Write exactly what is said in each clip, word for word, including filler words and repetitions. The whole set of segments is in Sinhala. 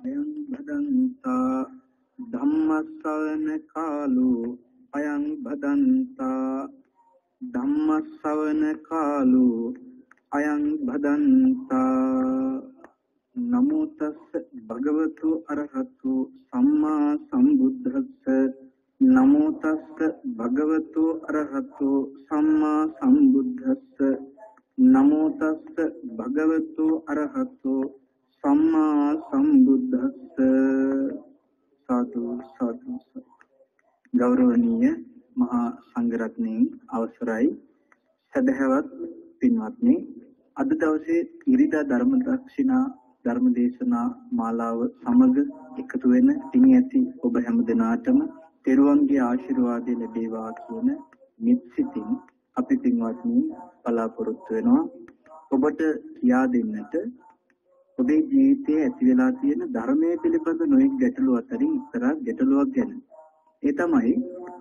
අයං භදන්තා ධම්මස්සවන කාලෝ අයං භදන්තා ධම්මස්සවන කාලෝ අයං භදන්තා නමෝ තස්ස භගවතු අරහතු සම්මා සම්බුද්දස්ස නමෝ තස්ස භගවතු අරහතු සම්මා සම්බුද්දස්ස නමෝ තස්ස භගවතු අරහතු සම්මා සම්බුද්දස්ස සාදු සාදු ගෞරවනීය මහා සංඝරත්නයන් අවසරයි සදහවත් පින්වත්නි අද දවසේ ඉරිදා ධර්ම දක්ෂිනා ධර්ම දේශනා මාලාව සමග එකතු වෙන තිමි ඇති ඔබ හැම දිනාටම තෙරුවන්ගේ ආශිර්වාදය ලැබේවා කියන නිත්සිතින් අපි පින්වත්නි බලාපොරොත්තු වෙනවා ඔබට කියා දෙන්නට ඔබේ ජීවිතයේ ඇති වෙලා තියෙන ධර්මයේ පිළිබඳ නොයෙක් ගැටලු අතරින් එක්තරා ගැටලුවක් ගැන. ඒ තමයි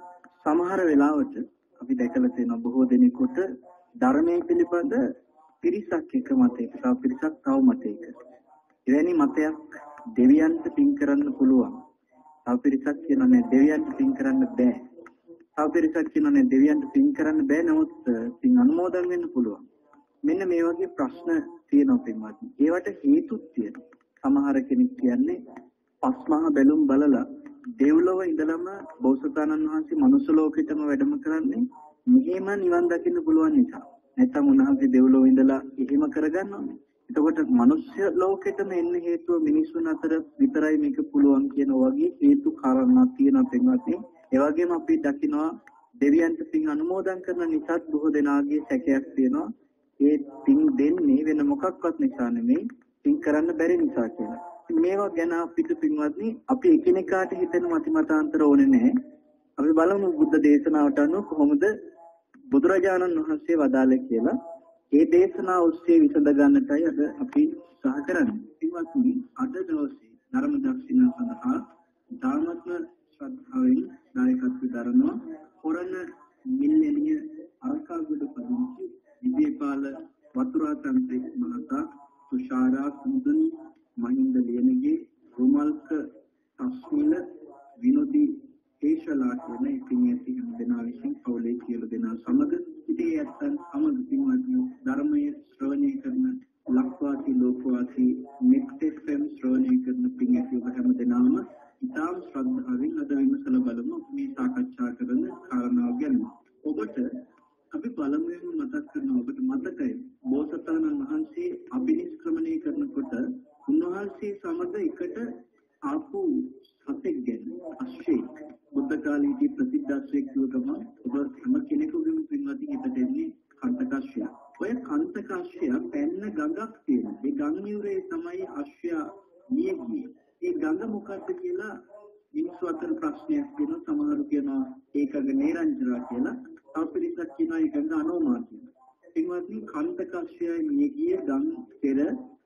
සමහර වෙලාවට අපි දැකලා තියෙන බොහෝ දෙනෙකුට ධර්මයේ පිළිබඳ පිරිසක් එක මතයක තව පිරිසක් තව මතයක. එවැනි මතයක් දෙවියන්ට පින් කරන්න පුළුවන්. තව පිරිසක් කියනනේ දෙවියන්ට පින් කරන්න බෑ. තව පිරිසක් කියනනේ දෙවියන්ට පින් කරන්න බෑ නමුත් පින් අනුමෝදන් වෙන්න පුළුවන්. මෙන්න මේ වගේ ප්‍රශ්න තියෙනවා පින්වත්නි. ඒවට හේතුත් තියෙනවා. සමහර කෙනෙක් කියන්නේ පස්මහා බැලුම් බලලා දෙව්ලොව ඉඳලම බෝසතාණන් වහන්සේ මනුස්ස ලෝකෙටම වැඩම කරන්නේ මෙහෙම නිවන් දකින්න පුළුවන් නිසා. නැත්නම් උන්වහන්සේ දෙව්ලොව ඉඳලා එහෙම කරගන්නවනේ. එතකොට මනුස්ස ලෝකෙටම එන්න හේතුව මිනිසුන් අතර විතරයි මේක පුළුවන් කියන වගේ හේතු කාරණා තියෙනවා පින්වත්නි. ඒ වගේම අපි දකිනවා දෙවියන්ට පින් අනුමෝදන් කරන නිසා බොහෝ දෙනාගේ සැකයක් තියෙනවා. ඒ පින් දෙන්නේ වෙන මොකක්වත් නිසා නෙමෙයි පින් කරන්න බැරි නිසා කියලා. මේවා ගැන අපිට පින්වත්නි අපි එකිනෙකාට හිතෙන මති මතාන්තර ඕනේ නැහැ. අපි බලමු බුද්ධ දේශනාවට අනුව කොහොමද බුදුරජාණන් වහන්සේ වදාළේ කියලා. ඒ දේශනාව ඔස්සේ විසඳ ගන්නටයි අද අපි උත්සාහ කරන්නේ. පින්වත්නි අද දවසේ ධර්ම දක්ෂිනා සඳහා ධාමත්ම ශ්‍රද්ධාවෙන් දායකත්ව දරනවා පොරණ මිල්ලෙනිය අරකාගොඩ පදිංචි විජේපාල වතුරාතන්ත්‍රික මහතා තුෂාරා කුමුදුනි මහින්ද ලියනගේ රුමල්ක තස්මිල විනෝදී ඒශලා කියන ඉතිංයති හැම දෙනා විසින් පවුලේ කියලා දෙනා සමග ඉතේ ඇත්තන් සමග පින්වත්නි ධර්මයේ ශ්‍රවණය කරන ලක්වාසී ලෝකවාසී මෙක්ටෙෆ්එම් ශ්‍රවණය කරන පින්යති ඔබ හැම දෙනාම ඉතාම ශ්‍රද්ධාවෙන් අද විමසලා බලමු මේ සාකච්ඡා කරන කාරණාව ගැන. ඔබට අපි පළමුවෙන්ම මතක් කරනවා ඔබට මතකයි බෝසතාණන් වහන්සේ අභිනිෂ්ක්‍රමණය කරනකොට උන්වහන්සේ සමග එකට ආපු සතෙක් ගැන අශ්වයෙක් බුද්ධ කාලයේදී ප්‍රසිද්ධ අශ්වයෙක් කියවම ඔබ හැම කෙනෙකුගේම පින්වත්නි හිතට එන්නේ කන්තකාශ්වයා. ඔය කන්තකාශ්වයා පැන්න ගඟක් තියෙනවා. ඒ ගඟ නියුරේ තමයි අශ්වයා මිය ගියේ. ඒ ගඟ මොකක්ද කියලා මිනිස්සු අතර ප්‍රශ්නයක් තියෙනවා. සමහරු කියනවා ඒකග නේරංජරා කියලා. තව පිරිසක් කියනවා ඒකග අනෝමා කියලා. පින්වත්නි කන්තකාශ්වයා මිය ගියේ ගම් පෙර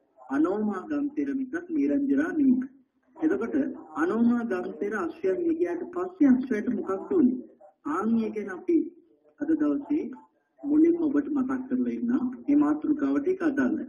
අනෝමා ගම් පෙර මිසක් නේරංජරා නෙමෙයි. එතකොට අනෝමා ගම් පෙර අශ්වයා මිය ගියාට පස්සේ අශ්වයාට මොකක්ද උනේ? ආන්‍ය ගැන අපි අද දවසේ මුලින්ම ඔබට මතක් කරලා ඉන්නවා. මේ මාතෘකාවට ඒක අදාළයි.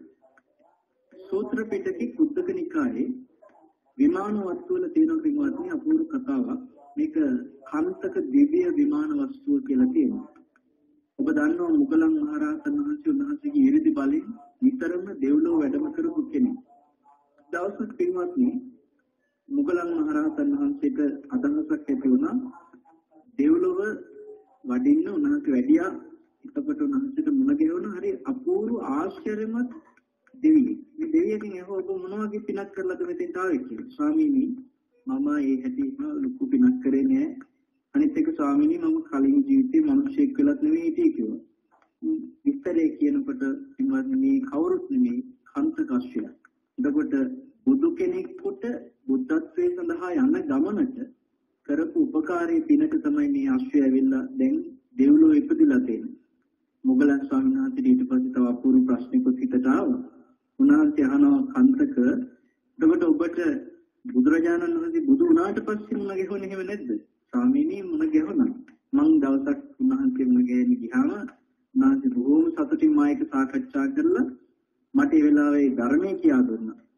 සූත්‍ර පිටකේ කුද්දක නිකායේ විමාන වස්තුවල තියෙන පින්වත්නි අපූර්ව කතාවක්. මේක කන්තක දිව්‍ය විමාන වස්තුව කියලා තියෙනවා. ඔබ දන්නවා මුගලන් මහරහතන් වහන්සේ උන්වහන්සේගේ ඉරිදි බලයෙන් විතරම දෙව්ලොව වැඩම කරපු කෙනෙක්. දවසක් පින්වත්නි මුගලන් මහරහතන් වහන්සේට අදහසක් ඇති වුණා දෙව්ලොව වඩින්න උන්වහන්සේ වැඩියා. එතකොට උන්වහන්සේට මුණ ගැහුණා හරි අපූර්ව ආශ්චර්යමත් දෙවියෙක්. මේ දෙවියකින් එහෙම ඔබ මොන වගේ පිනක් කරලාද මෙතෙන්ට ආවේ කියලා. ස්වාමීනි මම ඒ හැටිම ලොකු පිනක් කරේ නෑ. අනිත් එක ස්වාමීනි මම කලින් ජීවිතේ මිනිස්සෙක් වෙලත් නෙවෙයි හිටියේ කිව්වා. විස්තරේ කියනකොට මේ කවුරුත් නෙමෙයි කන්තකාශ්වය. එතකොට බුදු කෙනෙකුට බුද්ධත්වයේ සඳහා යන ගමනට කරපු උපකාරයේ පිනක තමයි මේ අශ්වය ඇවිල්ලා දැන් දෙව්ලොව ඉපදිලා තියෙන්නේ. මුගලන් ස්වාමීන් වහන්සේ ඊට පස්සේ තව අපූර්ව ප්‍රශ්නයකට හිතට ආවා. උන්වහන්සේ අහනවා කන්තක එතකොට ඔබට බුදුරජාණන් වහන්සේ බුදු වුණාට පස්සේ මුණ ගැහුණේ එහෙම නැද්ද? ස්වාමීනි මුණ ගැහුණා. මං දවසක් උන්වහන්සේ මුණ ගැහෙන්න ගියාම උන්වහන්සේ බොහෝම සතුටින් මායක සාකච්ඡා කරලා මට ඒ වෙලාවේ ධර්මයේ කියා දුන්නා.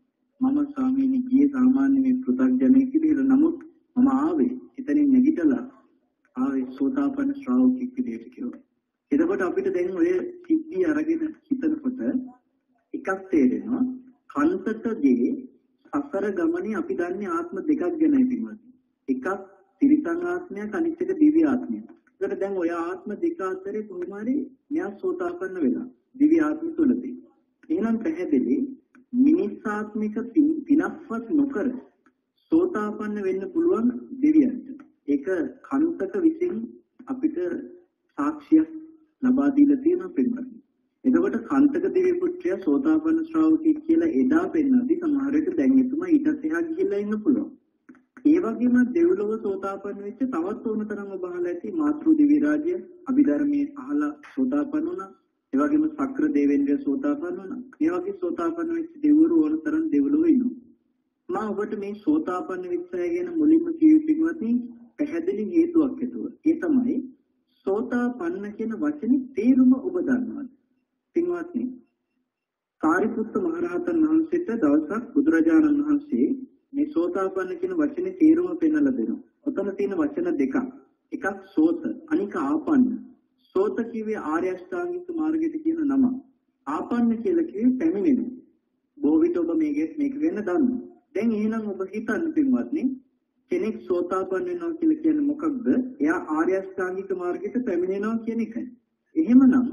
මම ස්වාමීනි ගියේ සාමාන්‍ය මේ පෘථග්ජනෙක් විදිහට නමුත් මම ආවේ එතනින් නැගිටලා ආවේ සෝතාපන්න ශ්‍රාවකෙක් විදිහට කියලා. එතකොට අපිට දැන් ඔය සිද්ධි අරගෙන හිතනකොට එකක් තේරෙනවා කන්තකගේ සසර ගමනේ අපි දන්නේ ආත්ම දෙකක් ගැනයි පින්වත්. එකක් තිරිසන් ආත්මයක් අනිත් එක දිව්‍ය ආත්මයක්. ඒකට දැන් ඔය ආත්ම දෙක අතරේ කොහොමරි න්‍යා සෝතාපන්න වෙලා දිව්‍ය ආත්ම තුලදී. එහෙනම් පැහැදිලි මිනිස් ආත්මික පිනක්වත් නොකර සෝතාපන්න වෙන්න පුළුවන් දෙවියන්ට. ඒක කන්තක විසින් අපිට සාක්ෂියක් ලබා දීලා තියෙනවා පින්වත්. එතකොට කන්තක දිව්‍ය පුත්‍රයා සෝතාපන්න ශ්‍රාවකෙක් කියලා එදා පෙන්නදී සමහර විට දැන් එතුමා ඊටත් එහා ගිහිල්ලා ඉන්න පුළුවන්. ඒ වගේම දෙව්ලොව සෝතාපන්න වෙච්ච තවත් ඕන තරම් බහලා ඇති මාතෘ දිව්‍ය රාජ්‍ය අභිධර්මයේ අහලා සෝතාපන්න වුණා. ඒ වගේම සක්‍ර දේවේන්ද්‍ර සෝතාපන්න වුණා. ඒ වගේ සෝතාපන්න වෙච්ච දෙවිවරු ඕන තරම් දෙව්ලොව ඉන්නවා. මම ඔබට මේ සෝතාපන්න වෙච්ච අය ගැන මුලින්ම කියුවිත්වත් පැහැදිලි හේතුවක් හිතුවා. ඒ තමයි සෝතාපන්න කියන වචනේ තේරුම ඔබ දන්නවද? පින්වත්නි සාරිපුත්ත මහරහතන් වහන්සේට දවසක් බුදුරජාණන් වහන්සේ මේ සෝතාපන්න කියන වචනේ තේරුම පෙන්වලා දෙනවා. ඔතන තියෙන වචන දෙකක්. එකක් සෝත, අනික ආපන්න. සෝත කිව්වේ ආර්ය අෂ්ටාංගික මාර්ගයට කියන නම. ආපන්න කියලා කිව්වේ පැමිණෙන. බොහෝ විට ඔබ මේක මේක වෙන්න දන්නවා. දැන් එහෙනම් ඔබ හිතන්න පින්වත්නි කෙනෙක් සෝතාපන්න වෙනවා කියලා කියන්නේ මොකක්ද? එයා ආර්ය අෂ්ටාංගික මාර්ගයට පැමිණෙනවා කියන එකයි. එහෙමනම්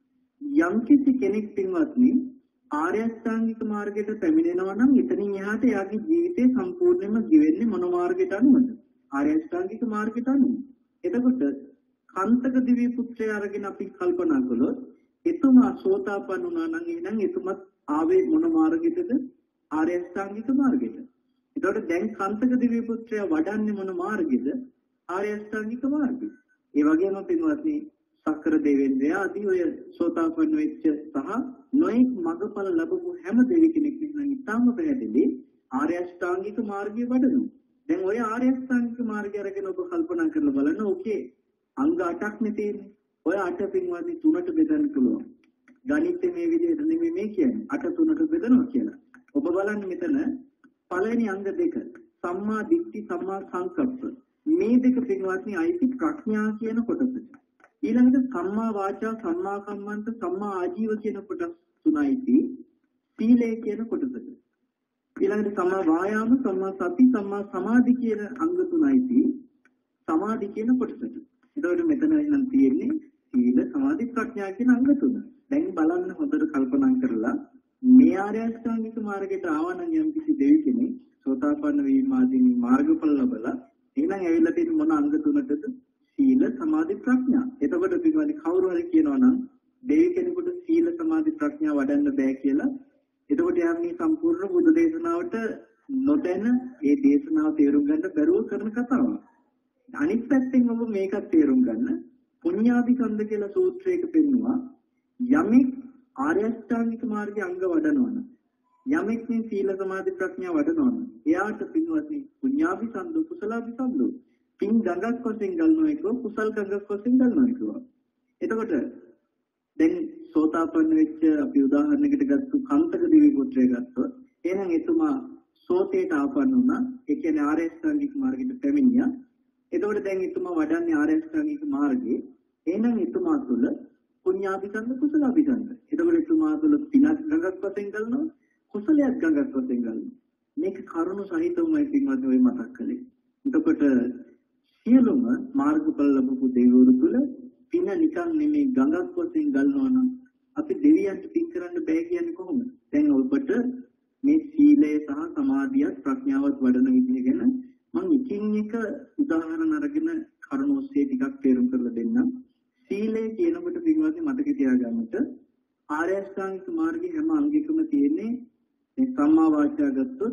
යම්කිසි කෙනෙක් පින්වත්නි ආර්ය අෂ්ටාංගික මාර්ගයට පැමිණෙනවා නම් එතනින් එහාට එයාගේ ජීවිතේ සම්පූර්ණයෙන්ම ගෙවෙන්නේ මොන මාර්ගයට අනුවද? ආර්ය අෂ්ටාංගික මාර්ගයට අනුව. එතකොට කන්තක දිව්‍ය පුත්‍රය අරගෙන අපි කල්පනා කළොත් එතුමා සෝතාපන්න වුණා නම් එහෙනම් එතුමත් ආවේ මොන මාර්ගයටද? ආර්ය අෂ්ටාංගික මාර්ගයට. එතකොට දැන් කන්තක දිව්‍ය පුත්‍රය වඩන්නේ මොන මාර්ගෙද? ආර්ය අෂ්ටාංගික මාර්ගය. ඒ වගේම පින්වත්නි සක්‍ර දේවේන්ද්‍රයා ආදී ඔය සෝතාපන්න වෙච්ච සහ නොයෙක් මඟඵල ලැබපු හැම දෙවි කෙනෙක් නම් ඉතාම පැහැදිලි ආර්ය අෂ්ටාංගික මාර්ගය වඩනවා. දැන් ඔය ආර්ය අෂ්ටාංගික මාර්ගය අරගෙන ඔබ කල්පනා කරලා බලන්න ඕකේ අංග අටක් නේ තියෙන්නේ. ඔය අට පින්වත්නි තුනට බෙදන්න පුළුවන්. ගණිතේ මේ විදිහට නෙමෙයි මේ කියන්නේ. අට තුනට බෙදනවා කියලා. ඔබ බලන්න මෙතන පළවෙනි අංග දෙක සම්මා දිට්ඨි සම්මා සංකප්ප. මේ දෙක පින්වත්නි අයිති ප්‍රඥා කියන කොටසට. ඊළඟට සම්මා වාචා සම්මා කම්මන්ත සම්මා ආජීව කියන කොටස් තුනයිති සීලය කියන කොටසට. ඊළඟට සම්මා වායාම සම්මා සති සම්මා සමාධි කියන අංග තුනයිති සමාධි කියන කොටසට. එතකොට මෙතන නම් තියෙන්නේ සීල සමාධි ප්‍රඥා කියන අංග තුන. දැන් බලන්න හොඳට කල්පනා කරලා මේ ආර්ය අෂ්ටාංගික මාර්ගයට ආවනම් යම් කිසි දෙවි කෙනෙක් සෝතාපන්න වීම ආදී මාර්ගඵල ලැබලා එහෙනම් ඇවිල්ලා තියෙන මොන අංග තුනකටද? සීල සමාධි ප්‍රඥා. එතකොට පිටවලි කවුරු හරි කියනවා නම් දෙවි කෙනෙකුට සීල සමාධි ප්‍රඥා වඩන්න බෑ කියලා. එතකොට යා මේ සම්පූර්ණ බුද්ධ දේශනාවට නොදැන ඒ දේශනාව තේරුම් ගන්න බැරුව කරන කතාවක්. අනිත් පැත්තෙන් ඔබ මේකත් තේරුම් ගන්න. පුඤ්ඤාභි කන්ද කියලා සූත්‍රයක පෙන්නවා යමෙක් ආර්ය අෂ්ටාංගික මාර්ගයේ අංග වඩනවා නම් යමෙක් මේ සීල සමාධි ප්‍රඥා වඩනවා නම් එයාට පින්වත්නි පුඤ්ඤාභි සම්දු කුසලාභි සම්දු පින් ගඟක් වශයෙන් ගන්නවා එක කුසල් ගඟක් වශයෙන් ගන්නවා එක. එතකොට දැන් සෝතාපන්න වෙච්ච අපි උදාහරණයකට ගත්තු කන්තක දිව්‍ය පුත්‍රය ගත්තොත් එහෙනම් එතුමා සෝතේට ආපන්න වුණා. ඒ කියන්නේ ආර්ය අෂ්ටාංගික මාර්ගයට පැමිණියා. එතකොට දැන් එතුමා වඩන්නේ ආර්ය අෂ්ටාංගික මාර්ගයේ. එහෙනම් එතුමා තුළ පුඤ්ඤාභිසන්ද කුසලාභිසන්ද. එතකොට එතුමා තුළ පිනක් ගඟක් වශයෙන් ගන්නවා කුසලයක් ගඟක් වශයෙන් ගන්නවා. මේක කරුණු සහිතවමයි පින්වත් ඔය මතක් කළේ. එතකොට සියලුම මාර්ගඵල ලැබපු දෙවිවරු තුළ පින නිකන් නෙමෙයි ගඟක් වශයෙන් ගන්නවා නම් අපි දෙවියන්ට පින් කරන්න බෑ කියන්නේ කොහොමද? දැන් ඔබට මේ සීලය සහ සමාධියත් ප්‍රඥාවත් වඩන විදිහ ගැන මම එකින් එක උදාහරණ අරගෙන කරුණු ඔස්සේ ටිකක් තේරුම් කරලා දෙන්නම්. සීලය කියනකොට පින්වත්නි මතක තියාගන්නට ආර්ය අෂ්ටාංගික මාර්ගයේ හැම අංගයකම තියෙන්නේ මේ සම්මා වාචා ගත්තොත්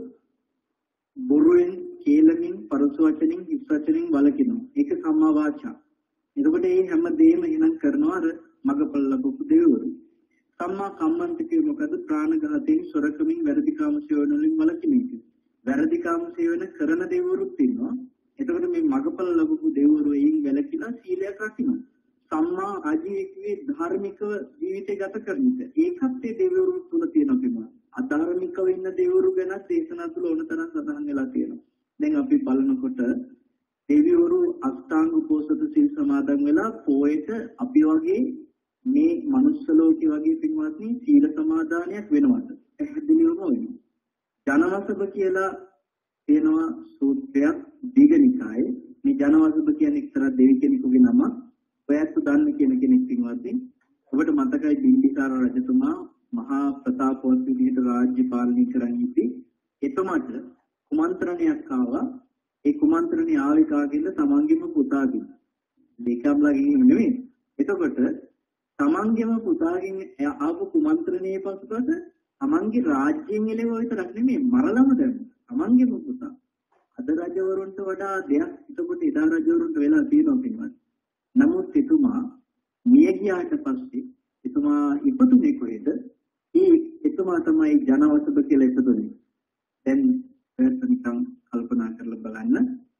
බොරුවෙන් කේලමින් පරස වචනින් හිස් වචනින් වළකිනවා. ඒක සම්මා වාචා. එතකොට මේ හැම දෙයක්ම එහෙනම් කරනවා අර මගපල් ලැබපු දෙවිවරු. සම්මා කම්මන්ත කිය මොකද? ප්‍රාණඝාතයෙන් සොරකමින් වැරදි කාම සේවන වලින් වළකින එක. වැරදි කාම සේවන කරන දෙවිවරුත් ඉන්නවා. එතකොට මේ මගපල් ලැබපු දෙවිවරු එයින් වැළකීලා සීලයක් රකින්න. සම්මා ආජීවයේ ධාර්මික ජීවිතය ගත කරන එක. ඒකත් ඒ දෙවිවරු තුල තියෙනවා. අධාර්මිකව ඉන්න දෙවිවරු ගැන දේශනා තුළ ඕන තරම් සඳහන් වෙලා තියෙනවා. දැන් අපි බලනකොට දෙවිවරු අෂ්ටාංග උපෝසත සීල් සමාදන් වෙලා පොයට අපි වගේ මේ මනුස්ස ලෝකේ වගේ පින්වත්නි සීල සමාදානයක් වෙනවද? පැහැදිලිවම වෙනවා. ජනවසබ කියලා තියෙනවා සූත්‍රයක් දීඝනිකායේ. මේ ජනවසබ කියන්නේ එක්තරා දෙවි කෙනෙකුගේ නම. ඔයත් දන්න කියන කෙනෙක් පින්වත්නි. ඔබට මතකයි බිම්බිසාර රජතුමා මහා ප්‍රතාපවත් විදිහට රාජ්‍ය පාලනය කරන් ඉති. එතුමාට කුමන්ත්‍රණයක් ආවා. ඒ කුමන්ත්‍රණය ආවේ කාගෙන්ද? තමන්ගේම පුතාගෙන්. දෙකම්ලා ගිහින් නෙමෙයි. එතකොට තමන්ගේම පුතාගෙන් ආපු කුමන්ත්‍රණයේ පසුපස තමන්ගේ රාජ්‍යයෙන් එළව විතරක් නෙමෙයි මරලම දැන් තමන්ගේම පුතා. අද රජවරුන්ට වඩා දෙයක් එතකොට එදා රජවරුන්ට වෙලා තියෙනවා පින්වත්. නමුත් එතුමා මිය ගියාට පස්සේ එතුමා ඉපදුනේ කොහෙද? ඒ එතුමා තමයි ජනවසබ කියලා ඉපදුනේ. දැන් ඔයත් නිකන් කල්පනා කරලා බලන්න.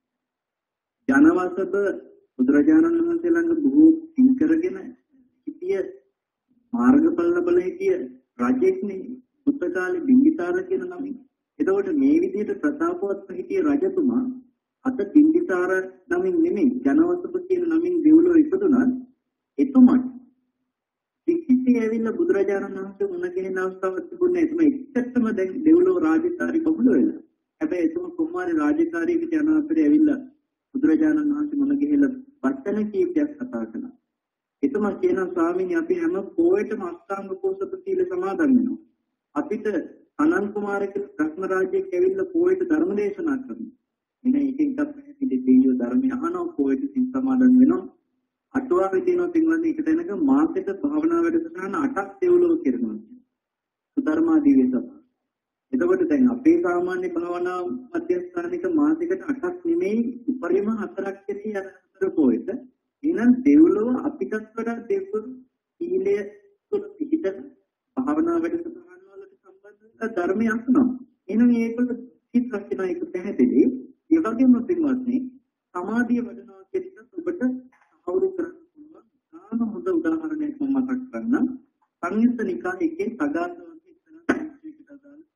ජනවසබ බුදුරජාණන් වහන්සේ ළඟ බොහෝ පින් කරගෙන හිටිය මාර්ගඵල ලැබලා හිටිය රජෙක්නේ පුත්තකාලේ බිම්බිසාර කියන නමින්. එතකොට මේ විදිහට ප්‍රතාපවත් හිටිය රජතුමා අත බිම්බිසාර නමින් නෙමෙයි ජනවසබ කියන නමින් දෙව්ලොව ඉපදුණා. එතුමා ඉක්කිතේ ඇවිල්ලා බුදුරජාණන් වහන්සේ මුණ ගැහෙන අවස්ථාවක් තිබුණේ. එතුමා එක්කටම දැන් දෙව්ලොව රාජකාරී බහුල වෙලා. හැබැයි එතුමා කොහොමාරි රාජකාරීකට යන අතරේ ඇවිල්ලා බුදුරජාණන් වහන්සේ මුණ ගැහිලා වචන කීපයක් කතා කළා. එතුමා කියනවා ස්වාමීනි අපි හැම පොයටම අෂ්ටාංග උපෝසත සීල සමාදන් වෙනවා. අපිට අනන්ත කුමාරක රත්න රාජ්‍යයක් ඇවිල්ලා පොයට ධර්ම දේශනා කරනවා. එනේ එකෙන් එකක් පැහැදිලි දෙවියෝ ධර්මය අහනවා පොයට සීල් සමාදන් වෙනවා. අටුවාවේ තියෙනවා පින්වත්නි එක තැනක මාසෙක භාවනා වැඩසටහන අටක් දෙව්ලොව කරනවා. සුධර්මා දිව්‍ය සභාව. එතකොට දැන් අපේ සාමාන්‍ය භාවනා මධ්‍යස්ථානික මාසෙකට අටක් නෙමෙයි උපරිම හතරක් ඇති අර හතර පොයට. එහෙනම් දෙව්ලොව අපිටත් වඩා දෙව්ලොව සීලය තුළ පිහිට භාවනා වැඩසටහන් වලට සම්බන්ධ ධර්මයක් අහනවා. එහෙනම් මේකට සිත් රැකෙන එක පැහැදිලි. ඒ වගේම පින්වත්නි සමාධිය වඩනවා කියන එක ඔබට අවුරු කරන්න පුළුවන්. තාම හොඳ උදාහරණයක් මම මතක් කරන්නම්. සංයුත්ත නිකායේ එකේ සගතවන්ති ඉස්සරහ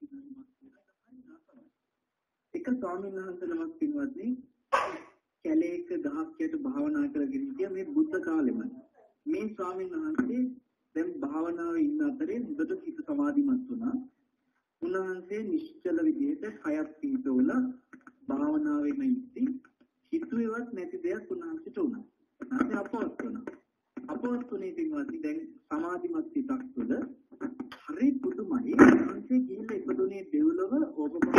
එක ස්වාමීන් වහන්සේ නමක් පින්වත්නි කැලේක ගහක් යට භාවනා කරගෙන හිටිය මේ බුද්ධ කාලෙම. මේ ස්වාමීන් වහන්සේ දැන් භාවනාවේ ඉන්න අතරේ හොඳට සිත සමාධිමත් වුණා. උන්වහන්සේ නිශ්චල විදිහට කයක් පිටවල භාවනාවෙම ඉඳි හිතුවේවත් නැති දෙයක් උන්වහන්සේට වුණා. නැත්නම් අපවත් වුණා. අපවත් වුණේ පින්වත්නි දැන් සමාධිමත් සිතක් තුළ හරි පුදුමයි. උන්වහන්සේ ගිහිල්ලා ඉපදුනේ දෙව්ලොව ඕපපා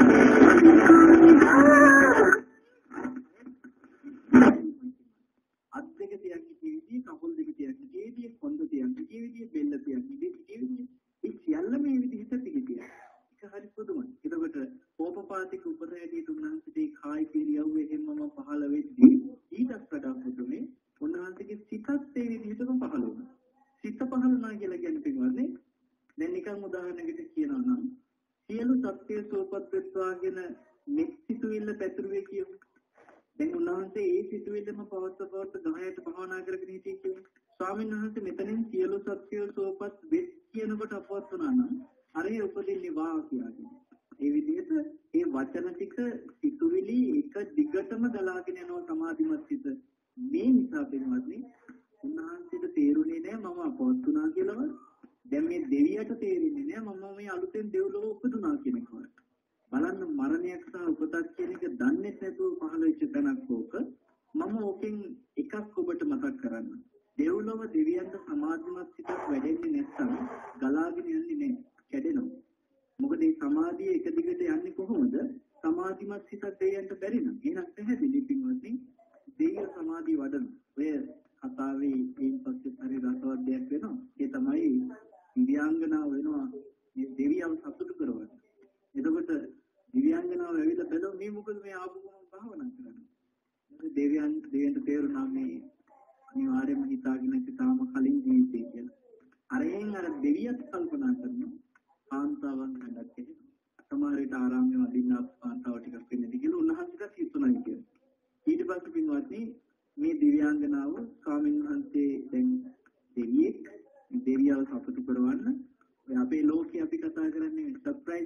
අත් දෙක තියන් කිවිදී කකුල් දෙක තියන් කිවිදී කොන්ද තියන් කිවිදී බෙල්ල තියන් කිවිදී ඒ සියල්ල මේ විදිහට තිබිතියි. ඒක හරි පුදුමයි. ඒකට ඕපපාතික උපදේශී තුන්වහන්සේගේ කායි පිරියව්වේ හැමම පහළ වෙද්දී ඊටත් වඩා පුදුමේ උන්වහන්සේගේ සිතත් ඒ විදිහටම පහළ වුණා. සිත පහළ වුණා කියලා කියන්නේ පින්වත්නි දැන් නිකන් උදාහරණයකට කියනවා නම් සියලු සත්‍ය සෝපත් වෙත්වාගෙන මෙත් සිතුවිල්ල පැතුරුවේ කියමු. දැන් උන්වහන්සේ ඒ සිතුවිල්ලම පවත්ව පවත්ව ගහයට භාවනා කරගෙන හිටියේ කියමු. ස්වාමීන් වහන්සේ මෙතනින් සියලු සත්‍ය සෝපත් වෙත් කියනකොට අපවත් වුණා නම් අරේ උපදින්නේ වා කියන්නේ. ඒ විදිහට ඒ වචන ටික සිතුවිලි එක දිගටම ගලාගෙන යනවා සමාධිමත් සිත. මේ නිසා පින්වත්නි උන්වහන්සේට තේරුනේ නෑ මම අපවත් වුණා කියලා. දැන් මේ දෙවියට තේරෙන්නේ නෑ මම මේ අලුතෙන් දෙව්ලොව උපදුනා කියන එක. බලන්න මරණයක් සහ උපතක් කියන එක දන්නේ නැතුව පහළ වෙච්ච තැනක් ඕක. මම ඕකෙන් එකක් ඔබට මතක් කරන්න. දෙව්ලොව දෙවියන්ට සමාධිමත් සිතක් වැඩෙන්නේ නැත්නම් ගලාගෙන යන්නේ නෑ, කැඩෙනවා. මොකද මේ සමාධිය එක දිගට යන්නේ කොහොමද? සමාධිමත් සිතක් දෙවියන්ට බැරි නම්. එහෙනම් පැහැදිලි පින්වත්නි දෙවියන් සමාධිය වඩන ඔය කතාවේ මේ පස්සේ හරි රසවත් දෙයක් වෙනවා. ඒ තමයි දිව්‍යාංගනාව වෙනවා මේ දෙවියන් සතුටු කරවන්න. එතකොට දිව්‍යාංගනාව ඇවිල්ලා බැලුවා මේ මොකද මේ ආපු ගමන් භාවනා කරන්නේ. දෙවියන් දෙවියන්ට තේරුණා මේ අනිවාර්යයෙන්ම හිතාගෙන ඉති තාම කලින් ජීවිතේ කියලා. අරෙන් අර දෙවියත් කල්පනා කරනවා කාන්තාවන් වැඩක් එහෙම. සමහරවිට ආරාමයේ වදින්න කාන්තාව ටිකක් වෙන්නේ කියලා උන්වහන්සේට හිතුණා කියලා. ඊට පස්සේ පින්වත්නි මේ දිව්‍යාංගනාව ස්වාමීන් වහන්සේ දැන් දෙවියෙක් දෙවියව සතුටු කරවන්න ඔය අපේ ලෝකේ අපි කතා කරන්නේ සර්ප්‍රයිස්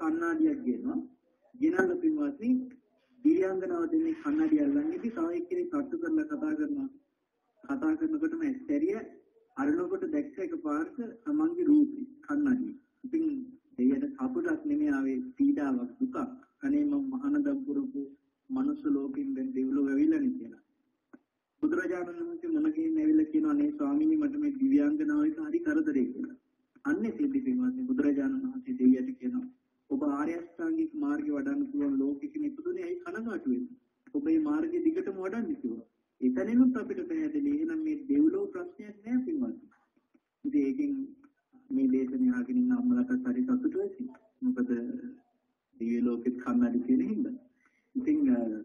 කන්නාඩියක් ගෙනවා. ගෙනල්ලා පින්වත්නි දිව්‍යාංගනාව දෙන්නේ කන්නාඩිය අල්ලන්නේ තව එක්කෙනෙක් කට්ටු කරලා කතා කරනවා. කතා කරනකොටම ඇස්තරිය අරනකොට දැක්ක එකපාරට තමන්ගේ රූපේ කන්නාඩිය. ඉතින් දෙයට කපුටක් නෙමෙයි ආවේ පීඩාවක් දුක. අනේ මම මහානදම් පුරුපු මනුස්ස ලෝකෙින් දැන් දෙවිලෝ වෙවිලානේ කියලා. බුදුරජාණන් වහන්සේ මොනකින් ඇවිල්ලා කියනවා නේ ස්වාමීනි මට මේ දිව්‍යාංගනාව එක හරි කරදරේ කියලා. අන්නේ සිද්ධි පින්වත්නි බුදුරජාණන් වහන්සේ දෙවියට කියනවා ඔබ ආර්ය අෂ්ටාංගික මාර්ගය වඩන්න පුළුවන් ලෝකෙක ඉපදුනේ ඇයි කනගාටු වෙන්නේ? ඔබ මේ මාර්ගය දිගටම වඩන්න කිව්වා. එතනිනුත් අපිට පැහැදිලි එහෙනම් මේ දෙවිලෝ ප්‍රශ්නයක් නෑ පින්වත්නි. ඉතින් ඒකෙන් මේ දේශනේ අහගෙන ඉන්න අම්මලාට හරි සතුටු වෙයි. මොකද දිව්‍ය ලෝකෙත් කන්නඩි කියන හින්දා. ඉතින්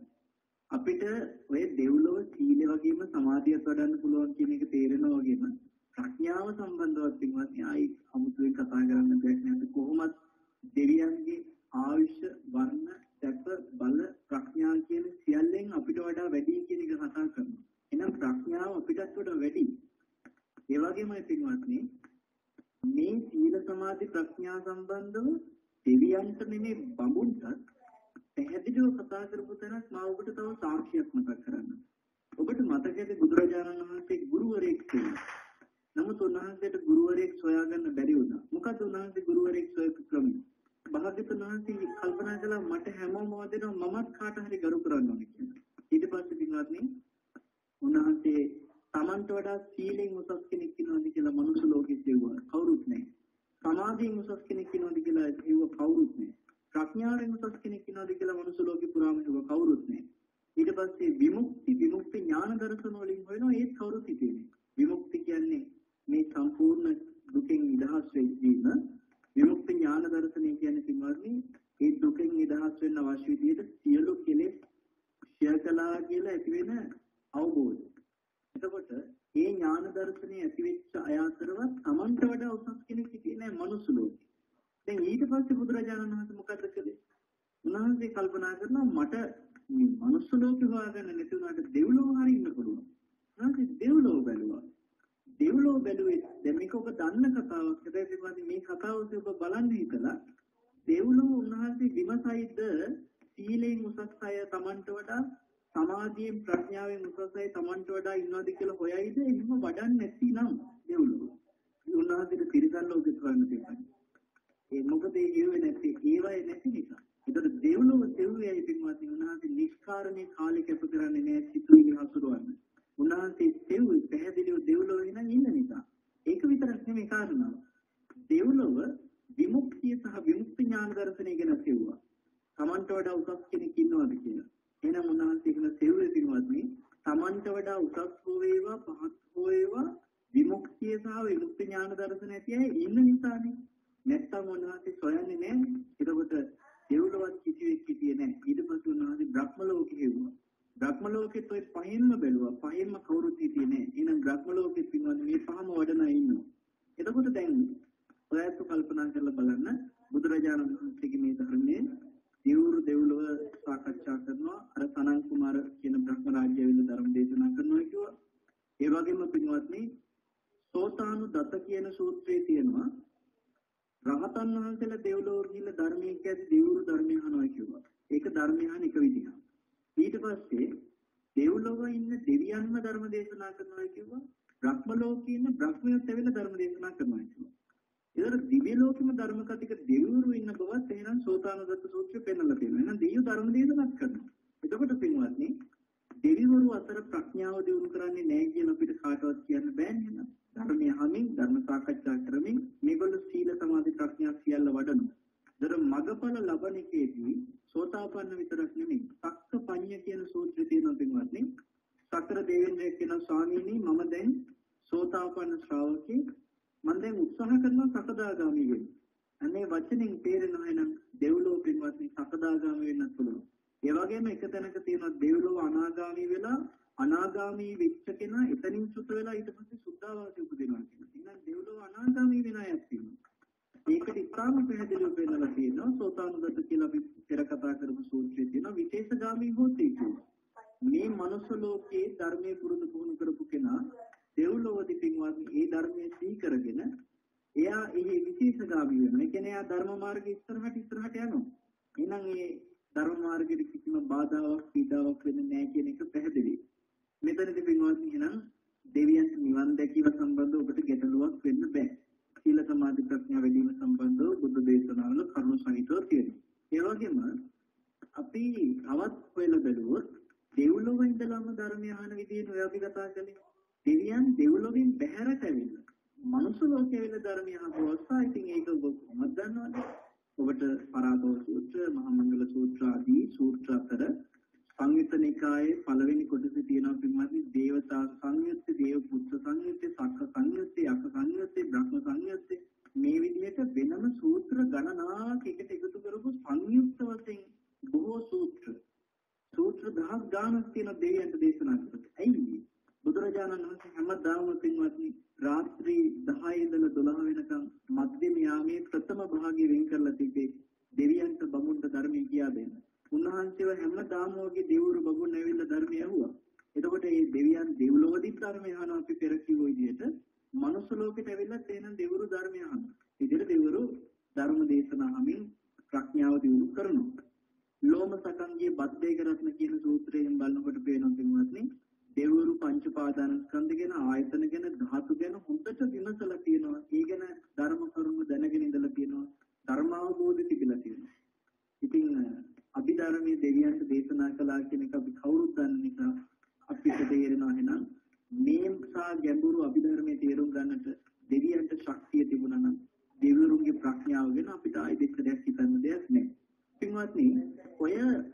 අපිට ඔය දෙව්ලොව සීල වගේම සමාධියත් වඩන්න පුළුවන් කියන එක තේරෙනවා වගේම ප්‍රඥාව සම්බන්ධවත් පින්වත්නි ආයි අමුතුවෙන් කතා කරන්න දෙයක් නෑ. කොහොමත් දෙවියන්ගේ ආයුෂ වර්ණ සැප බල ප්‍රඥා කියන සියල්ලෙන් අපිට වඩා වැඩි කියන එක කතා කරනවා. එහෙනම් ප්‍රඥාව අපිටත් වඩා වැඩි. ඒ වගේමයි පින්වත්නි මේ සීල සමාධි ප්‍රඥා සම්බන්ධව දෙවියන්ට නෙමෙයි බඹුන්ට පැහැදිලිව කතා කරපු තැනක් මම ඔබට තව සාක්ෂියක් මතක් කරන්න. ඔබට මතකද බුදුරජාණන් වහන්සේ ගුරුවරයෙක් කියලා. නමුත් උන්වහන්සේට ගුරුවරයෙක් සොයාගන්න බැරි වුණා. මොකද උන්වහන්සේ ගුරුවරයෙක් සොයපු ක්‍රමය. භාග්‍යවතුන් වහන්සේ කල්පනා කළා මට හැමෝම වදිනවා මමත් කාට හරි ගරු කරන්න ඕනේ කියලා. ඊට පස්සේ පින්වත්නි උන්වහන්සේ තමන්ට වඩා සීලෙන් උසස් කෙනෙක් ඉන්නවද කියලා මනුස්ස ලෝකෙත් කියුවා. කවුරුත් නැහැ. සමාධියෙන් උසස් කෙනෙක් ඉන්නවද කියලා කියුවා. කවුරුත් නැහැ. ප්‍රඥාවෙන් උසස් කෙනෙක් ඉන්නවද කියලා මනුස්ස ලෝකෙ පුරාම කියුවා. කවුරුත් නැහැ. ඊට පස්සේ විමුක්ති විමුක්ති ඥාන දර්ශන වලින් වෙනවා ඒත් කවුරුත් හිතෙන්නේ. විමුක්ති කියන්නේ මේ සම්පූර්ණ දුකෙන් නිදහස් වෙවීම. විමුක්ති ඥාන දර්ශනය කියන්නේ පින්වත්නි ඒ දුකෙන් නිදහස් වෙන්න අවශ්‍ය විදිහට සියලු කෙලෙස් ක්ෂය කළා කියලා ඇති වෙන අවබෝධය. එතකොට මේ ඥාන දර්ශනය ඇති වෙච්ච අය අතරවත් Tamanට වඩා උසස් කෙනෙක් හිටියේ නැහැ මනුස්ස ලෝකේ. දැන් ඊට පස්සේ බුදුරජාණන් වහන්සේ මොකද කළේ? උන්වහන්සේ කල්පනා කරනවා මට මේ මනුස්ස ලෝකේ හොයාගන්න නැති වුණාට දෙව්ලොව හරි ඉන්න පුළුවන්. උන්වහන්සේ දෙව්ලොව බැලුවා. දෙව්ලොව බැලුවේ දැන් මේක ඔබ දන්න කතාවක්. හැබැයි මේ කතාව ඔබ බලන්න හිතලා දෙව්ලොව උන්වහන්සේ විමසයිද සීලෙන් උසස් අය Tamanට වඩා සමාධියෙන් ප්‍රඥාවෙන් උසස් අය Tamanට වඩා ඉන්නවද කියලා හොයයිද? එහෙම වඩන්නේ නැතිනම් දෙව්ලොව. උන්වහන්සේට පිරිසල්ල උදේ කරන්න දෙන්නේ. ඒ මොකද ඒ හේවෙ නැති ඒවයි නැති නිසා. ඒතර දෙව්ලොව දෙව්ලොවයි පින්වත්නි උන්වහන්සේ නිෂ්කාරණේ කාලේ කැප කරන්නේ නැහැ සිතුවිලි හසුරවන්න. උන්වහන්සේ දෙව්ලොව පැහැදිලිව දෙව්ලොව වෙන ඉන්න නිසා. ඒක විතරක් නෙමෙයි කාරණාව. දෙව්ලොව විමුක්තිය සහ විමුක්ති ඥාන දර්ශනය ගැන කියුවා. Tamanට වඩා උසස් කෙනෙක් ඉන්නවද කියලා. එහෙනම් උන්වහන්සේ කියන සෙව්වේ පින්වත්නි Tamanට වඩා උසස් හෝ වේවා පහත් හෝ වේවා විමුක්තිය සහ විමුක්ති ඥාන දර්ශනය ඇතියි ඉන්න නිසානේ. නැත්තම් උන්වහන්සේ සොයන්නේ නැහැ. ඒකකොට දෙව්ලොවත් කිසිවෙක් හිටියේ නැහැ. ඊට පස්සේ උන්වහන්සේ බ්‍රහ්ම ලෝකෙ හෙව්වා. බ්‍රහ්ම ලෝකෙත් ඔය පහින්ම බැලුවා. පහින්ම කවුරුත් හිටියේ නැහැ. එහෙනම් බ්‍රහ්ම ලෝකෙත් පින්වත්නි මේ පහම වඩන අය ඉන්නවා. එතකොට දැන් ඔයත් කල්පනා කරලා බලන්න බුදුරජාණන් වහන්සේගේ මේ ධර්මයේ දිවුරු දෙව්ලොව සාකච්ඡා කරනවා. අර සනන් කුමාර කියන බ්‍රහ්ම රාජ්‍ය විල ධර්ම දේශනා කරනවා කිව්වා. ඒ වගේම පින්වත්නි සෝතානු දත කියන සූත්‍රයේ තියෙනවා රහතන් වහන්සේලා දෙව්ලොව ගිහිල්ලා ධර්මයේ කියද්දි දෙවුරු ධර්මය අහනවා කිව්වා. ඒක ධර්මය අහන එක විදිහක්. ඊට පස්සේ දෙව්ලොව ඉන්න දෙවියන්ම ධර්ම දේශනා කරනවා කිව්වා. බ්‍රහ්ම ලෝකේ ඉන්න බ්‍රහ්මයෝත් ඇවිල්ලා ධර්ම දේශනා කරනවා කිව්වා. ඒතර දිව්‍ය ලෝකෙම ධර්ම කතික දෙවිවරු ඉන්න බවත් එහෙනම් සෝතානුදත්ත සූත්‍රය පෙන්නලා තියෙනවා. එහෙනම් දෙවියෝ ධර්ම දේශනාත් කරනවා. එතකොට පින්වත්නි දෙවිවරු අතර ප්‍රඥාව දියුණු කරන්නේ නැහැ කියලා අපිට කාටවත් කියන්න බෑනේ නේද? ධර්මය අහමින් ධර්ම සාකච්ඡා කරමින් මේගොල්ලෝ සීල සමාධි ප්‍රඥා සියල්ල වඩනවා. දර මගඵල ලබන එකේදී සෝතාපන්න විතරක් නෙමෙයි සක්ක පඤ්ඤ කියන සූත්‍රය තියෙනවා පින්වත්නි. සතර දෙවියන් කියන ස්වාමීනි මම දැන් සෝතාපන්න ශ්‍රාවකෙක් මම දැන් උත්සාහ කරනවා සකදාගාමි වෙන්න. අනේ වචනෙන් තේරෙනවා එනම් දෙව්ලොව පින්වත්නි සකදාගාමි වෙන්නත් පුළුවන්. ඒ වගේම එක තැනක තියෙනවා දෙව්ලොව අනාගාමි වෙලා අනාගාමි වෙච්ච කෙනා එතනින් සුත වෙලා ඊට පස්සේ සුද්ධාවාසය උපදිනවා කියනවා. එහෙනම් දෙව්ලොව අනාගාමි වෙන අයත් තියෙනවා. ඒකට ඉතාම පැහැදිලිව පෙන්නලා තියෙනවා සෝතානුදත්ත කියලා අපි පෙර කතා කරපු සූත්‍රයේ තියෙනවා විශේෂගාමී හොතේ කියනවා. මේ මනුස්ස ලෝකයේ ධර්මයේ පුරුදු පුහුණු කරපු කෙනා දෙව්ලොවදී පින්වත්නි ඒ ධර්මයේ සිහි කරගෙන ඒ එයා එහි විශේෂගාමී වෙනවා. ඒ කියන්නේ එයා ධර්ම මාර්ගයේ ඉස්සරහට ඉස්සරහට යනවා. එහෙනම් මේ ධර්ම මාර්ගයේ කිසිම බාධාවක් පීඩාවක් වෙන්නේ නැහැ කියන එක පැහැදිලි. මෙතනදී පින්වත්නි එහෙනම් දෙවියන් නිවන් දැකීම සම්බන්ධව ඔබට ගැටලුවක් වෙන්න බෑ. සීල සමාධි ප්‍රඥා වැඩි වීම සම්බන්ධව බුද්ධ දේශනාවල කරුණු සහිතව තියෙනවා. ඒ වගේම අපි තවත් හොයලා බලුවොත් දෙව්ලොව ඉඳලාම ධර්මය අහන විදිහට ඔය අපි කතා කළේ. දෙවියන් දෙව්ලොවින් බැහැරට ඇවිල්ලා මනුස්ස ලෝකයේ වෙන ධර්මය අහපුවා. ඉතින් ඒක ඔබ කොහොමද දන්නවද? ඔබට පරාදෝ සූත්‍ර, මහා මංගල සූත්‍ර ආදී සූත්‍ර අතර සංයුත්ත නිකායේ පළවෙනි කොටසේ තියෙනවා පින්වත්නි දේවතා සංයුත්තේ, දේව පුත්‍ර සංයුත්තේ, සක්ක සංයුත්තේ, අක සංයුත්තේ, බ්‍රහ්ම සංයුත්තේ මේ විදිහට වෙනම සූත්‍ර ගණනාවක් එකට එකතු කරපු සංයුක්ත වශයෙන් බොහෝ සූත්‍ර සූත්‍ර දහස් ගානක් තියෙන දෙවියන්ට දේශනා කරලා. ඇයි බුදුරජාණන් වහන්සේ හැමදාම පින්වත්නි රාත්‍රී දහය ඉඳලා දොළහ වෙනකම් මධ්‍යම යාමයේ ප්‍රථම භාගයේ වෙන් කරලා තිබේ දෙවියන්ට බමුණට ධර්මය කියා දෙන්න. උන්වහන්සේව හැමදාම වගේ දෙවිවරු බමුණ ඇවිල්ලා ධර්මය අහුවා. එතකොට මේ දෙවියන් දෙව්ලොවදී ධර්මය අහනවා අපි පෙර කිව්ව විදිහට මනුස්ස ලෝකෙට ඇවිල්ලා තේනන් දෙවිවරු ධර්මය අහනවා. ඉතින් දෙවිවරු ධර්ම දේශනා අහමින් ප්‍රඥාව දියුණු කරනවා. ලෝම සකංගයේ බද්දේක රත්න කියන සූත්‍රයෙන් බලනකොට පේනවා පින්වත්නි දෙවිවරු පංච පාදාන ස්කන්ධ ගැන ආයතන ගැන ධාතු ගැන හොඳට විමසලා තියෙනවා. ඒ ගැන ධර්ම කරුණු දැනගෙන ඉඳලා තියෙනවා. ධර්මාවබෝධය තිබිලා තියෙනවා. ඉතින් අභිධර්මයේ දෙවියන්ට දේශනා කළා කියන එක අපි කවුරුත් දන්න නිසා අපිට තේරෙනවා එහෙනම් මේ සා ගැඹුරු අභිධර්මයේ තේරුම් ගන්නට දෙවියන්ට ශක්තිය තිබුණා නම් දෙවිවරුන්ගේ ප්‍රඥාව ගැන අපිට ආයෙ දෙකක් හිතන්න දෙයක් නැහැ. පින්වත්නි ඔය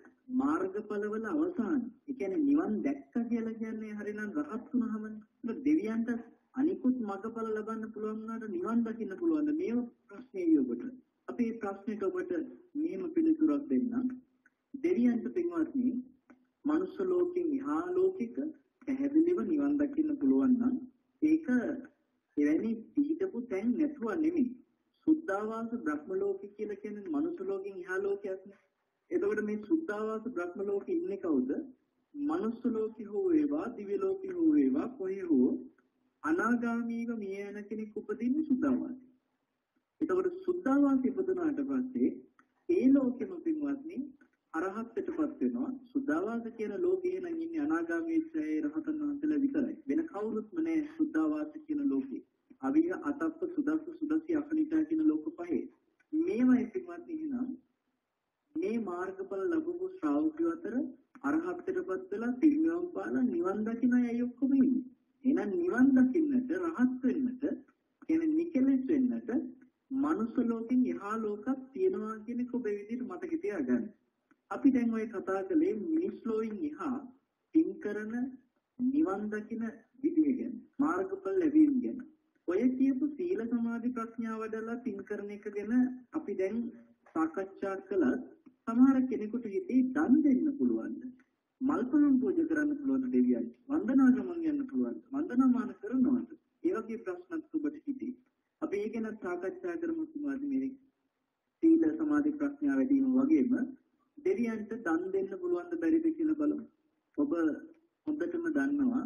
මාර්ගඵලවල අවසාන ඒ කියන්නේ නිවන් දැක්ක කියලා කියන්නේ හරිනම් රහත් වුණාම දෙවියන්ට අනිකුත් මඟඵල ලබන්න පුළුවන් වුණාට නිවන් දකින්න පුළුවන්ද මේ ප්‍රශ්නේ යොබට අපි මේ ප්‍රශ්නෙට ඔබට මෙහෙම පිළිතුරක් දෙන්නම්. දෙවියන්ට පින්වත්නි මනුස්ස ලෝකෙන් එහා ලෝකෙක පැහැදිලිව නිවන් දකින්න පුළුවන් නම් ඒක එවැනි පිළිදපු තැන් නැතුව නෙමෙයි. සුද්ධාවාස බ්‍රහ්ම ලෝකෙ කියලා කියන්නේ මනුස්ස ලෝකෙන් එහා ලෝකයක් නේ. එතකොට මේ සුද්ධාවාස බ්‍රහ්ම ලෝකෙ ඉන්නේ කවුද? මනුස්ස ලෝකෙ හෝ වේවා දිව්‍ය ලෝකෙ හෝ වේවා කොහේ හෝ අනාගාමීව මිය යන කෙනෙක් උපදින්නේ සුද්ධාවාසෙ. එතකොට සුද්ධාවාසෙ ඉපදුනාට පස්සේ ඒ ලෝකෙම පින්වත්නි අරහත්ත්වයටපත් වෙනවා. සුද්ධාවාස කියන ලෝකේ නම් ඉන්නේ අනාගාමී ශ්‍රේ රහතන් වහන්සේලා විතරයි. වෙන කවුරුත්ම නැහැ සුද්ධාවාස කියන ලෝකේ. අවිහ අතප්ප සුදස්ස සුදස්සි අකනිතා කියන ලෝක පහේ. මේවයි පින්වත්නි එහෙනම් මේ මාර්ගඵල ලැබපු ශ්‍රාවකයෝ අතර අරහත්ත්වයටපත් වෙලා පිරිනිවන් පාලා නිවන් දකින්න අය ඔක්කොම ඉන්නේ. එහෙනම් නිවන් දකින්නට රහත් වෙන්නට කියන්නේ නිකලෙස් වෙන්නට මනුස්ස ලෝකෙන් එහා ලෝකයක් තියෙනවා කියන එක ඔබ විදිහට මතක තියාගන්න. අපි දැන් ඔය කතා කළේ මිනිස් ලෝකෙන් එහා පින් කරන නිවන් දකින්න විදිහ ගැන මාර්ගඵල ලැබීම ගැන. ඔය කියපු සීල සමාධි ප්‍රඥා වඩලා පින් කරන එක ගැන අපි දැන් සාකච්ඡා කළා. සමහර කෙනෙකුට හිතේ දන් දෙන්න පුළුවන්. මල්පලුන් පූජා කරන්න පුළුවන් දෙවියන්. වන්දනා ගමන් යන්න පුළුවන්. වන්දනාමාන කරනවාද? ඒ වගේ ප්‍රශ්නත් ඔබට හිතේ. අපි ඒක ගැන සාකච්ඡා කරමු තුමාදී මේ සීල සමාධි ප්‍රඥා වැඩි වීම වගේම දෙවියන්ට දන් දෙන්න පුළුවන් ද බැරිද කියලා බලමු. ඔබ හොඳටම දන්නවා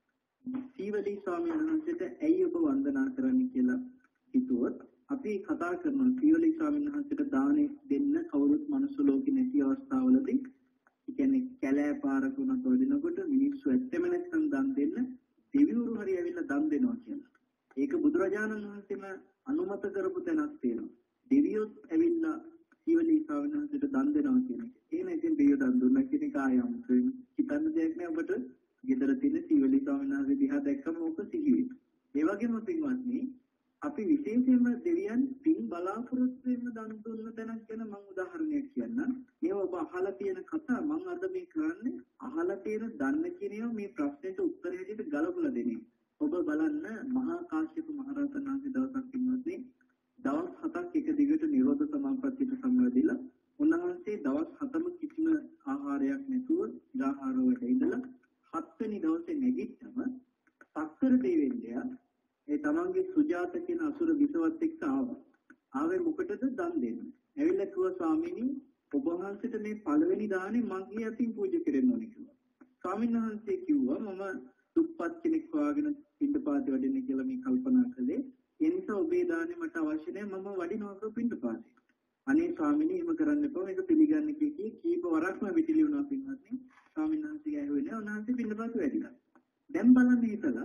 සීවලී ස්වාමීන් වහන්සේට ඇයි ඔබ වන්දනා කරන්නේ කියලා හිතුවොත් අපි කතා කරනවා සීවලී ස්වාමීන් වහන්සේට දානෙ දෙන්න කවුරුත් මනුස්ස ලෝකේ නැති අවස්ථාවලදී ඒ කියන්නේ කැලෑ පාරක උනත් වදිනකොට මිනිස්සු ඇත්තම නැත්නම් දන් දෙන්න දෙවිවරු හරි ඇවිල්ලා දන් දෙනවා කියලා. ඒක බුදුරජාණන් වහන්සේම අනුමත කරපු තැනක් තියෙනවා. දෙවියොත් ඇවිල්ලා සීවලී ස්වාමීන් වහන්සේට දන් දෙනවා කියන එක. ඒ නැතිනම් දෙවියෝ දන් දුන්නා කියන එක ආයම් හිතන්න දෙයක් නෑ ඔබට. ගෙදර තියෙන සීවලී ස්වාමීන් වහන්සේ දිහා දැක්කම ඕක සිහිවේ. ඒ වගේම පින්වත්නි අපි විශේෂයෙන්ම දෙවියන් පින් බලාපොරොත්තු වෙන දන් දුන්න තැනක් ගැන මම උදාහරණයක් කියන්නම්. මේව ඔබ අහලා තියෙන කතා මම අද මේ කරන්නේ අහලා තියෙන දන්න කියන ඒවා මේ ප්‍රශ්නෙට උත්තර හැටියට ගලපලා දෙන්නේ. ඔබ බලන්න මහා කාශ්‍යප මහ රහතන් වහන්සේ දවසක් පින්වත්නි දවස් හතක් එක දිගට නිරෝධ සමාපත්තියට සම්බන්ධිලා උන්වහන්සේ දවස් හතම කිසිම ආහාරයක් නැතුව ආහාර වලට ඉඳලා හත්වෙනි දවසේ නැගිට්ටම සක්කර දෙවියන්ලා ඒ තමන්ගේ සුජාත කියන අසුර විසවත් එක්ක ආවා. ආවේ මොකටද දන් දෙන්න. ඇවිල්ලා කිව්වා ස්වාමීනි ඔබ වහන්සේට මේ පළවෙනි දානේ මගේ අතින් පූජා කරන්න ඕනේ කිව්වා. ස්වාමීන් වහන්සේ කිව්වා මම දුප්පත් කෙනෙක් වාගෙන පිටපාත වැඩෙන්න කියලා මේ කල්පනා කළේ. එනිස ඔබේ දානේ මට අවශ්‍ය නැහැ මම වඩිනවා පින්ඩපාතේ. අනේ ස්වාමීනි එහෙම කරන්න එපා මේක පිළිගන්න කී කීප වරක්ම විටිලි වුණා පින්වත්නි. ස්වාමීන් වහන්සේ ඇහුවේ නෑ උන්වහන්සේ පින්ඩපාත වැඩිලා. දැන් බලන්න හිතලා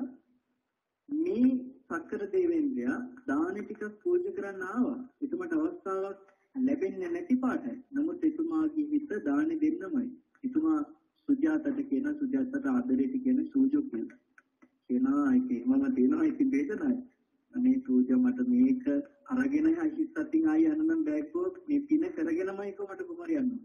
මේ සක්කර දේවේන්ද්‍රයා දාන ටිකක් පූජා කරන්න ආවා. එතුමට අවස්ථාවක් ලැබෙන්නේ නැති පාටයි. නමුත් එතුමාගේ හිත දාන දෙන්නමයි. එතුමා සුජාතට කියන සුජාතට ආදරයට කියන සූජෝ කියලා. කියනවා ඒකේ මම දෙනවා ඒක වේදනයි. අනේ සූජා මට මේක අරගෙන හිස්සතින් ආය යන්න බෑකෝ මේ පින කරගෙනමයි කොමට කුමාරිය යන්නේ.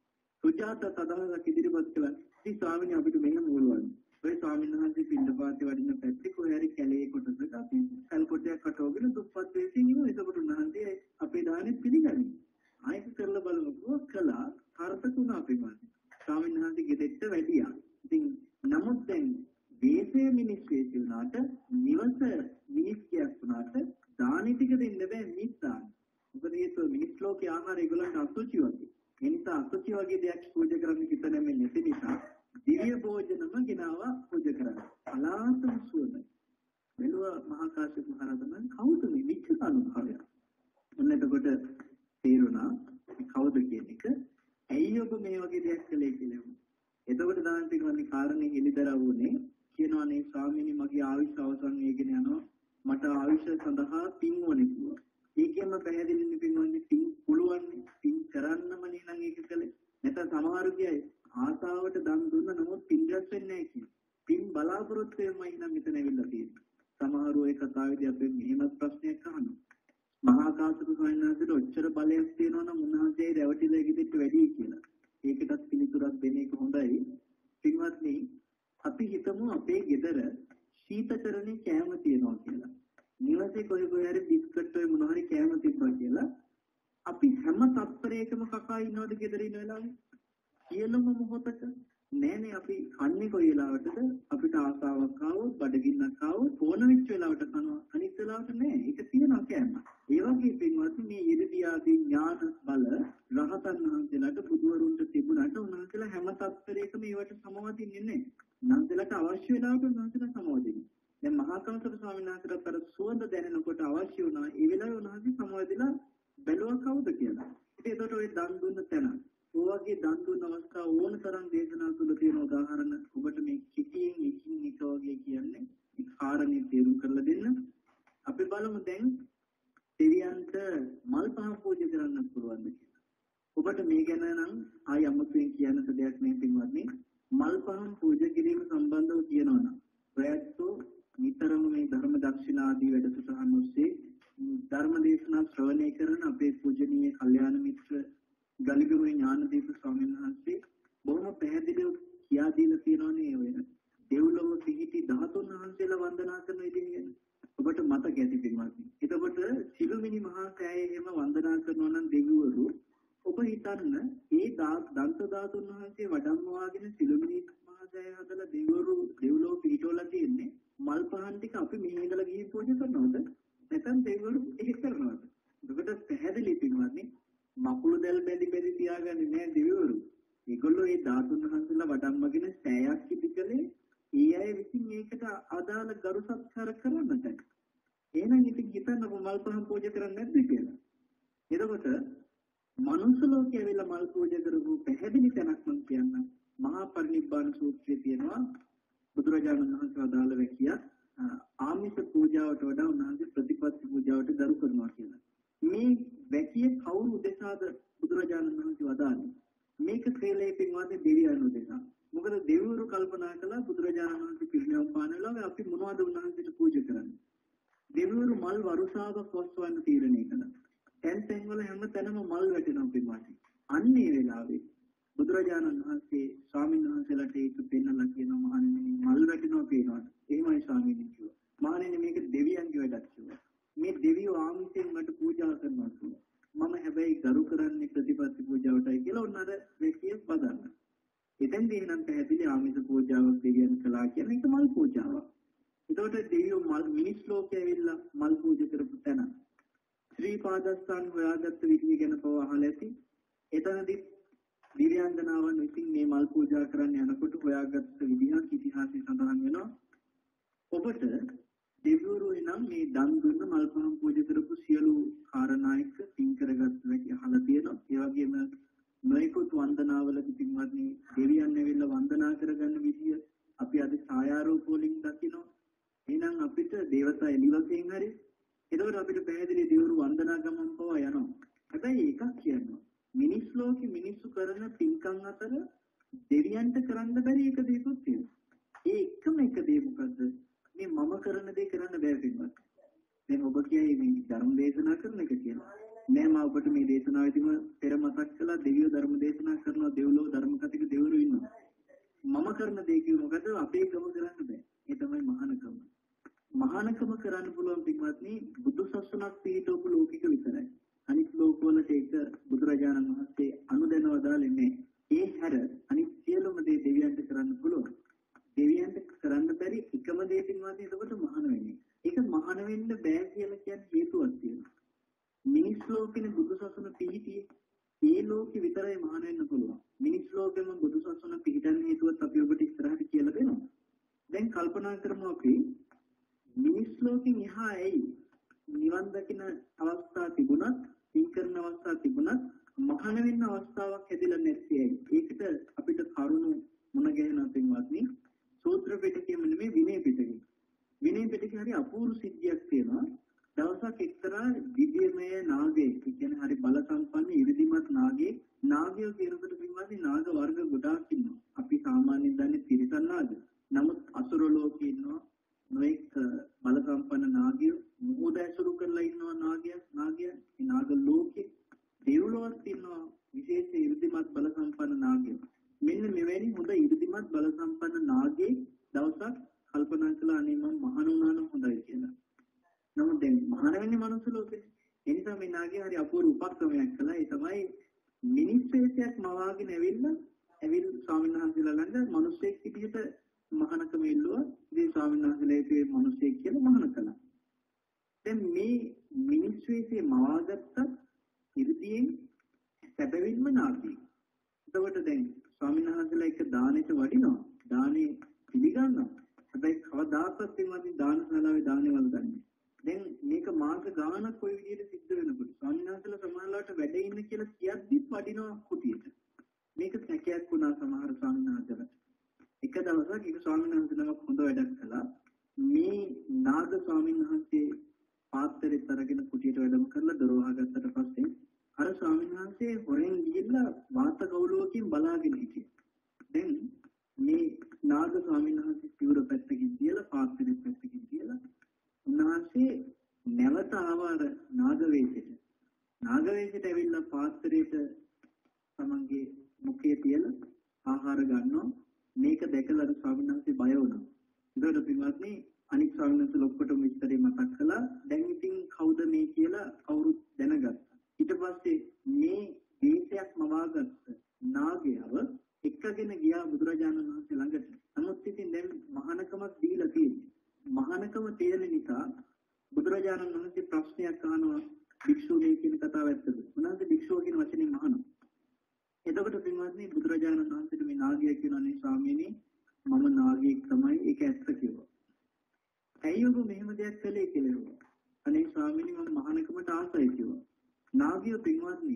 සුජාත සදාහක් ඉදිරිපත් කළා. ඉතින් ස්වාමීන් අපිට මෙහෙම ඕලවන්නේ. ඔය ස්වාමීන් වහන්සේ පින්ඩපාතේ වඩින පැත්තේ කොහේ හරි කැලේ කොටසක අපි කල් කොටයක් කටවගෙන දුප්පත් වෙසින් ඉමු. එතකොට උන්වහන්සේ අපේ දානෙත් පිළිගන්නේ. ආයෙත් කරලා බලමුකෝ කළා හර්ථකුණ අපේ මාසේ. ස්වාමීන් වහන්සේ ගෙදෙට්ට වැඩියා. ඉතින් නමුත් දැන් දේශේ මිනිස් වේසි වුණාට නිවස මිනිස් කියක් වුණාට දානෙ ටික දෙන්න බෑ මිත්තාන. මොකද හේතුව මිනිස් ලෝකේ ආහාර ඒගොල්ලන්ට අසුචි වගේ. ඒ නිසා අසුචි වගේ දෙයක් පූජා කරන්න හිත නැමෙන්නේ නැති නිසා දිව්‍ය භෝජනම ගෙනාවා පූජා කරන්න. අලාතම සුවඳයි. මෙලොව මහා කාශ්‍යප මහ රහතන් කවුද මේ විචිකානුභවය? ඔන්න එතකොට තේරුණා කවුද කියන එක. ඇයි ඔබ මේ වගේ දෙයක් කළේ කියලා. එතකොට දාන පිළිබඳ කාරණේ හෙළිදරව් වුණේ කියනවා නේ ස්වාමීනි මගේ ආයුෂ අවසන් වෙගෙන යනවා. මට ආයුෂ සඳහා පින් ඕනේ කිව්වා. ඒකෙන්ම පැහැදිලින්නේ පින්වන්නේ පින් පුළුවන් පින් කරන්නම නේනම් ඒක කළේ. නැත්නම් සමහරු කියයි ආසාවට දන් දුන්න නමුත් පින් රැස් වෙන්නේ නැහැ කියන. පින් බලාපොරොත්තු වෙමයි නම් මෙතන ඇවිල්ලා තියෙන්නේ. සමහරු ඒ කතාවේදී අපෙන් මෙහෙම ප්‍රශ්නයක් අහනවා. මහා කාශ්‍යප ස්වාමීන් වහන්සේට ඔච්චර බලයක් තියෙනවා නම් උන්වහන්සේ රැවටිලා ඉදිරියට වැඩි කියලා. ඒකටත් පිළිතුරක් දෙන එක හොඳයි. පින්වත්නි අපි හිතමු අපේ ගෙදර ශීතකරණේ කෑම තියෙනවා කියලා. නිවසේ කොයි කොයි හරි බිස්කට් ඔය මොනවා හරි කෑම තිබ්බා කියලා. අපි හැම තත්පරයකම කකා ඉන්නවද ගෙදර ඉන්න වෙලාවේ? කියලම මොහොතක නෑ නේ අපි කන්නේ කොයි වෙලාවටද අපිට ආසාවක් ආවොත් බඩගින්නක් ආවොත් ඕන වෙච්ච වෙලාවට කනවා අනිත් වෙලාවට නෑ ඒක තියනවා කියන්න. ඒ වගේ පින්වත්නි මේ ඉරිදී ආදී ඥාන බල රහතන් වහන්සේලාට බුදුවරුන්ට තිබුණාට උන්වහන්සේලා හැම තත්පරයකම ඒවට සමවදින්නේ නෑ. උන්වහන්සේලාට අවශ්‍ය වෙලාවට උන්වහන්සේලා සමවදින්නේ. දැන් මහා කාශ්‍යප ස්වාමීන් වහන්සේට අර සුවඳ දැනෙනකොට අවශ්‍ය වුණා ඒ වෙලාවේ උන්වහන්සේ සමවදිලා බැලුවා කවුද කියලා. ඉතින් ඒකට ඔය දන් දුන්න තැන ඔයගේ දන් දුන්න අවස්ථාව ඕන තරම් දේශනා තුළ තියෙන උදාහරණ ඔබට මේ කිටියෙන් එකින් එක වගේ කියන්නේ ඒ කාරණේ තේරුම් කරලා දෙන්න. අපි බලමු දැන් දෙවියන්ට මල් පහ පූජා කරන්න පුළුවන්ද කියලා. ඔබට මේ ගැන නම් ආය අමුතුවෙන් කියන්න දෙයක් නෑ පින්වත්නි. මල් පහන් පූජා කිරීම සම්බන්ධව කියනවා නම් ප්‍රයත්නෝ නිතරම මේ ධර්ම දක්ෂිනා ආදී වැඩසටහන් ඔස්සේ ධර්ම දේශනා ශ්‍රවණය කරන අපේ පූජනීය කල්යාණ මිත්‍ර ගලිගම ඥානදීප ස්වාමීන් වහන්සේ බොහොම පැහැදිලිව කියා දීලා තියෙනවානේ ඔය දෙව්ලොව පිහිටි ධාතුන් වහන්සේලා වන්දනා කරන විදිහ ගැන. ඔබට මතක ඇති පින්වත්නි. එතකොට සිළුමිණි මහා සෑයේ එහෙම වන්දනා කරනවා නම් දෙවිවරු ඔබ හිතන්න ඒ දන්ත ධාතුන් වහන්සේ වඩම්මවාගෙන සිළුමිණි මහා සෑය හදලා දෙවිවරු දෙව්ලොව පිහිටවලා තියෙන්නේ මල් පහන් ටික අපි මෙහි ඉඳලා ගිහින් පූජා කරනවද? නැත්නම් දෙවිවරු ඒක කරනවද? ඔබට පැහැදිලි පින්වත්නි මකුළු දැල් බැඳි බැඳි තියාගන්නේ නැහැ දෙවිවරු. ඒගොල්ලෝ ඒ ධාතුන් වහන්සේලා වඩම්මගෙන සෑයක් ඉදිකලේ ඒ අය විසින් මේකට අදාළ ගරු සත්කාර කරන්නට. එහෙනම් ඉතින් හිතන්න මල් පහන් පූජා කරන්නේ නැද්ද කියලා. එතකොට මනුස්ස ලෝකයේ ඇවිල්ලා මල් පූජා කරපු පැහැදිලි තැනක් මම කියන්න. මහා පරිනිබ්බාන සූත්‍රයේ තියෙනවා බුදුරජාණන් වහන්සේ අදාළ වැකිය ආමිෂ පූජාවට වඩා උන්වහන්සේ ප්‍රතිපත්ති පූජාවට දරු කරනවා කියලා. මේ වැකිය කවුරු උදෙසාද බුදුරජාණන් වහන්සේ වදාන්නේ? මේක ක්‍රේලේ පින්වාදී දෙවියන් උදෙසා. මොකද දෙවිවරු කල්පනා කළා බුදුරජාණන් වහන්සේ පිරිනිවන් පානලා අපි මොනවද උන්වහන්සේට පූජා කරන්නේ? දෙවිවරු මල් වරුසාවක් වස්වන්න තීරණය කළා. තැන් තැන් වල හැම තැනම මල් වැටෙනවා පින්වාදී. අන්න ඒ වෙලාවේ බුදුරජාණන් වහන්සේ ස්වාමීන් වහන්සේලාට ඒක පෙන්නලා කියනවා මහණෙනි මල් වැටෙනවා පේනවා. එහෙමයි ස්වාමීනි කිව්වා. මහණෙනි මේක දෙවියන්ගේ වැඩක් කිව්වා. මේ දෙවියෝ ආමිෂයෙන් මට පූජා කරනවා කිව්වා. මම හැබැයි ගරු කරන්නේ ප්‍රතිපත්ති පූජාවටයි කියලා උන්වර වෙකිය බදන්න. එතෙන්දී නම් පැහැදිලි ආමිෂ පූජාවක් දෙවියන් කළා කියන එක මල් පූජාවක්. ඒතකොට දෙවියෝ මල් මිනිස් ලෝකයේ ඇවිල්ලා මල් පූජා කරපු තැන ශ්‍රී පාදස්ථාන හොයාගත්ත විදිය ගැන පව අහලා ඇති. එතනදී දිව්‍යාංගනාවන් විසින් මේ මල් පූජා කරන්න යනකොට හොයාගත්ත විදිහක් ඉතිහාසයේ සඳහන් වෙනවා. ඔබට දෙවිවරු එනම් මේ දන් දුන්න මල් පහන් පූජා කරපු සියලු කාරණායක පින් කරගත්ත වෙකි අහලා තියෙනවා. ඒ වගේම නොයෙකුත් වන්දනාවලදී පින්වත්නි දෙවියන් ඇවිල්ලා වන්දනා කරගන්න විදිය අපි අද ඡායාරූප වලින් දකිනවා. එහෙනම් අපිට දේවතා එළිවසෙන් හරි එතකොට අපිට පැහැදිලි දෙවිවරු වන්දනා ගමන් පවා යනවා. හැබැයි එකක් කියනවා. මිනිස් ලෝකෙ මිනිස්සු කරන පින්කම් අතර දෙවියන්ට කරන්න බැරි එක දෙයක් තියෙනවා. ඒ එකම එක දේ මොකද්ද? මේ මම කරන දේ කරන්න බෑ පින්වත්. දැන් ඔබ කියයි මේ ධර්ම දේශනා කරන එක කියලා. නෑ මම ඔබට මේ දේශනාවෙදිම පෙර මතක් කළා දෙවියෝ ධර්ම දේශනා කරනවා දෙව්ලොව ධර්ම කතික දෙවිවරු ඉන්නවා. මම කරන දේ කිව්ව මොකද අපේ කම කරන්න බෑ. ඒ තමයි මහානකම. මහානකම කරන්න පුළුවන් පින්වත්නි බුදු සසුනක් පිළිතෝපු ලෝකික විතරයි. අනිත් ලෝකවලට ඒක බුදුරජාණන් වහන්සේ අනුදැනව දාලේ නෑ. ඒ හැර අනිත් සියලුම දේ දෙවියන්ට කරන්න පුළුවන්. දෙවියන්ට කරන්න බැරි එකම දේ පින්වත්නි එතකොට මහාන වෙන්නේ. ඒක මහාන වෙන්න බෑ කියලා කියන්නේ හේතුවක් තියෙනවා. මිනිස් ලෝකෙනේ බුදු සසුන පිහිටියේ ඒ ලෝකෙ විතරයි මහාන වෙන්න පුළුවන්. මිනිස් ලෝකෙම බුදු සසුන පිහිටන්න හේතුවත් අපි ඔබට ඉස්සරහට කියලා දෙනවා. දැන් කල්පනා කරමු අපි මිනිස් ලෝකෙන් එහා ඇයි නිවන් දකින අවස්ථා තිබුණත්, පින් කරන අවස්ථා තිබුණත් මහාන වෙන්න අවස්ථාවක් හැදිලා නැත්තේ ඇයි? ඒකට අපිට කරුණු මුණ ගැහෙනවා පින්වත්නි. සූත්‍ර පිටකෙම නෙමෙයි විනය පිටකෙ. විනය පිටකේ හරි අපූර්ව සිද්ධියක් තියෙනවා. දවසක් එක්තරා දිව්‍යමය නාගයෙක්, කියන්නේ හරි බල සම්පන්න ඉරිදිමත් නාගයෙක්, නාගයෝ කියනකොට පින්වත්නි නාග වර්ග ගොඩාක් ඉන්නවා. අපි සාමාන්‍යයෙන් දන්නේ තිරිසන් නාග. නමුත් අසුර ලෝකේ ඉන්නවා නොඑක් බල සම්පන්න නාගයෝ, මොහොත ඇසුරු කරලා ඉන්නවා නාගයන්, නාගයන්. මේ නාග ලෝකේ දෙව්ලොවත් ඉන්නවා විශේෂ ඉරිදිමත් බල සම්පන්න නාගයෝ. මෙන්න මෙවැනි හොඳ ඉරිදිමත් බල සම්පන්න නාගයෙක් දවසක් කල්පනා කළා අනේ මම මහාන වුණා නම් හොඳයි කියලා. නමුත් දැන් මහාන වෙන්නේ මනුස්ස ලෝකෙනේ. ඒ නිසා මේ නාගයා හරි අපූර්ව උපක්‍රමයක් කළා. ඒ තමයි මිනිස් වේශයක් මවාගෙන ඇවිල්ලා ඇවිල් ස්වාමීන් වහන්සේලා ළඟ මිනිස්සෙක් විදිහට මහානකම ඉල්ලුවා. ඉතින් ස්වාමීන් වහන්සේලාගේ මිනිස්සෙක් කියලා මහාන කළා. දැන් මේ මිනිස් වේශේ මවාගත්ත ඉර්ධියෙන් සැබවින්ම නාගයෙක්. එතකොට දැන් ස්වාමීන් වහන්සේලා එක දානෙට වඩිනවා. දානේ පිළිගන්නවා. හැබැයි කවදාකවත් එන්නේ දානශාලාවේ දානේ වල ගන්නේ. දැන් මේක මාස ගානක් කොයි විදිහට සිද්ධ වෙනකොට ස්වාමීන් වහන්සේලා සමහරවිට වැඩ ඉන්න කියලා කියද්දිත් වඩිනවා කුටියට. මේක සැකයක් වුණා සමහර ස්වාමීන් වහන්සේලාට. එක දවසක් එක ස්වාමීන් වහන්සේලාම හොඳ වැඩක් කළා. මේ නාග ස්වාමීන් වහන්සේ පාත්‍රෙත් අරගෙන කුටියට වැඩම කරලා දොර වහගත්තට පස්සේ අර ස්වාමීන් වහන්සේ හොරෙන් ගිහිල්ලා වාත කවුලුවකින් බලාගෙන හිටියා. දැන් මේ නාග ස්වාමීන් වහන්සේ පියවර පැත්තකින් තියලා පාත්‍රෙත් පැත්තකින් තියලා උන්වහන්සේ නැවත ආවර නාග වේශයට. නාග වේශයට ඇවිල්ලා පාත්‍රයට තමන්ගේ මුඛයේ තියලා ආහාර ගන්නවා. මේක දැකලා අර ස්වාමීන් වහන්සේ බය වුණා. ඒකට පින්වත්නි අනිත් ස්වාමීන් වහන්සේ ලොක්කොටම විස්තරේ මතක් කළා. දැන් ඉතින් කවුද මේ කියලා කවුරුත් දැනගත්තා. ඊට පස්සේ මේ වේශයක් මවාගත්ත නාගයව එක්කගෙන ගියා බුදුරජාණන් වහන්සේ ළඟට. නමුත් ඉතින් දැන් මහානකමක් දීලා තියෙන්නේ. මහානකම තියෙන නිසා බුදුරජාණන් වහන්සේ ප්‍රශ්නයක් අහනවා භික්ෂුණී කියන කතාව ඇත්තද? මොනවාද භික්ෂුව කියන වචනේ අහනවා. එතකොට පින්වත්නි බුදුරජාණන් වහන්සේට මේ නාගයා කියනනේ ස්වාමීනි මම නාගයෙක් තමයි ඒක ඇත්ත කිව්වා. ඇයි ඔබ මෙහෙම දෙයක් කළේ කියලා කිව්වා. අනේ ස්වාමීනි මම මහානකමට ආසයි කිව්වා. නාගය පින්වත්නි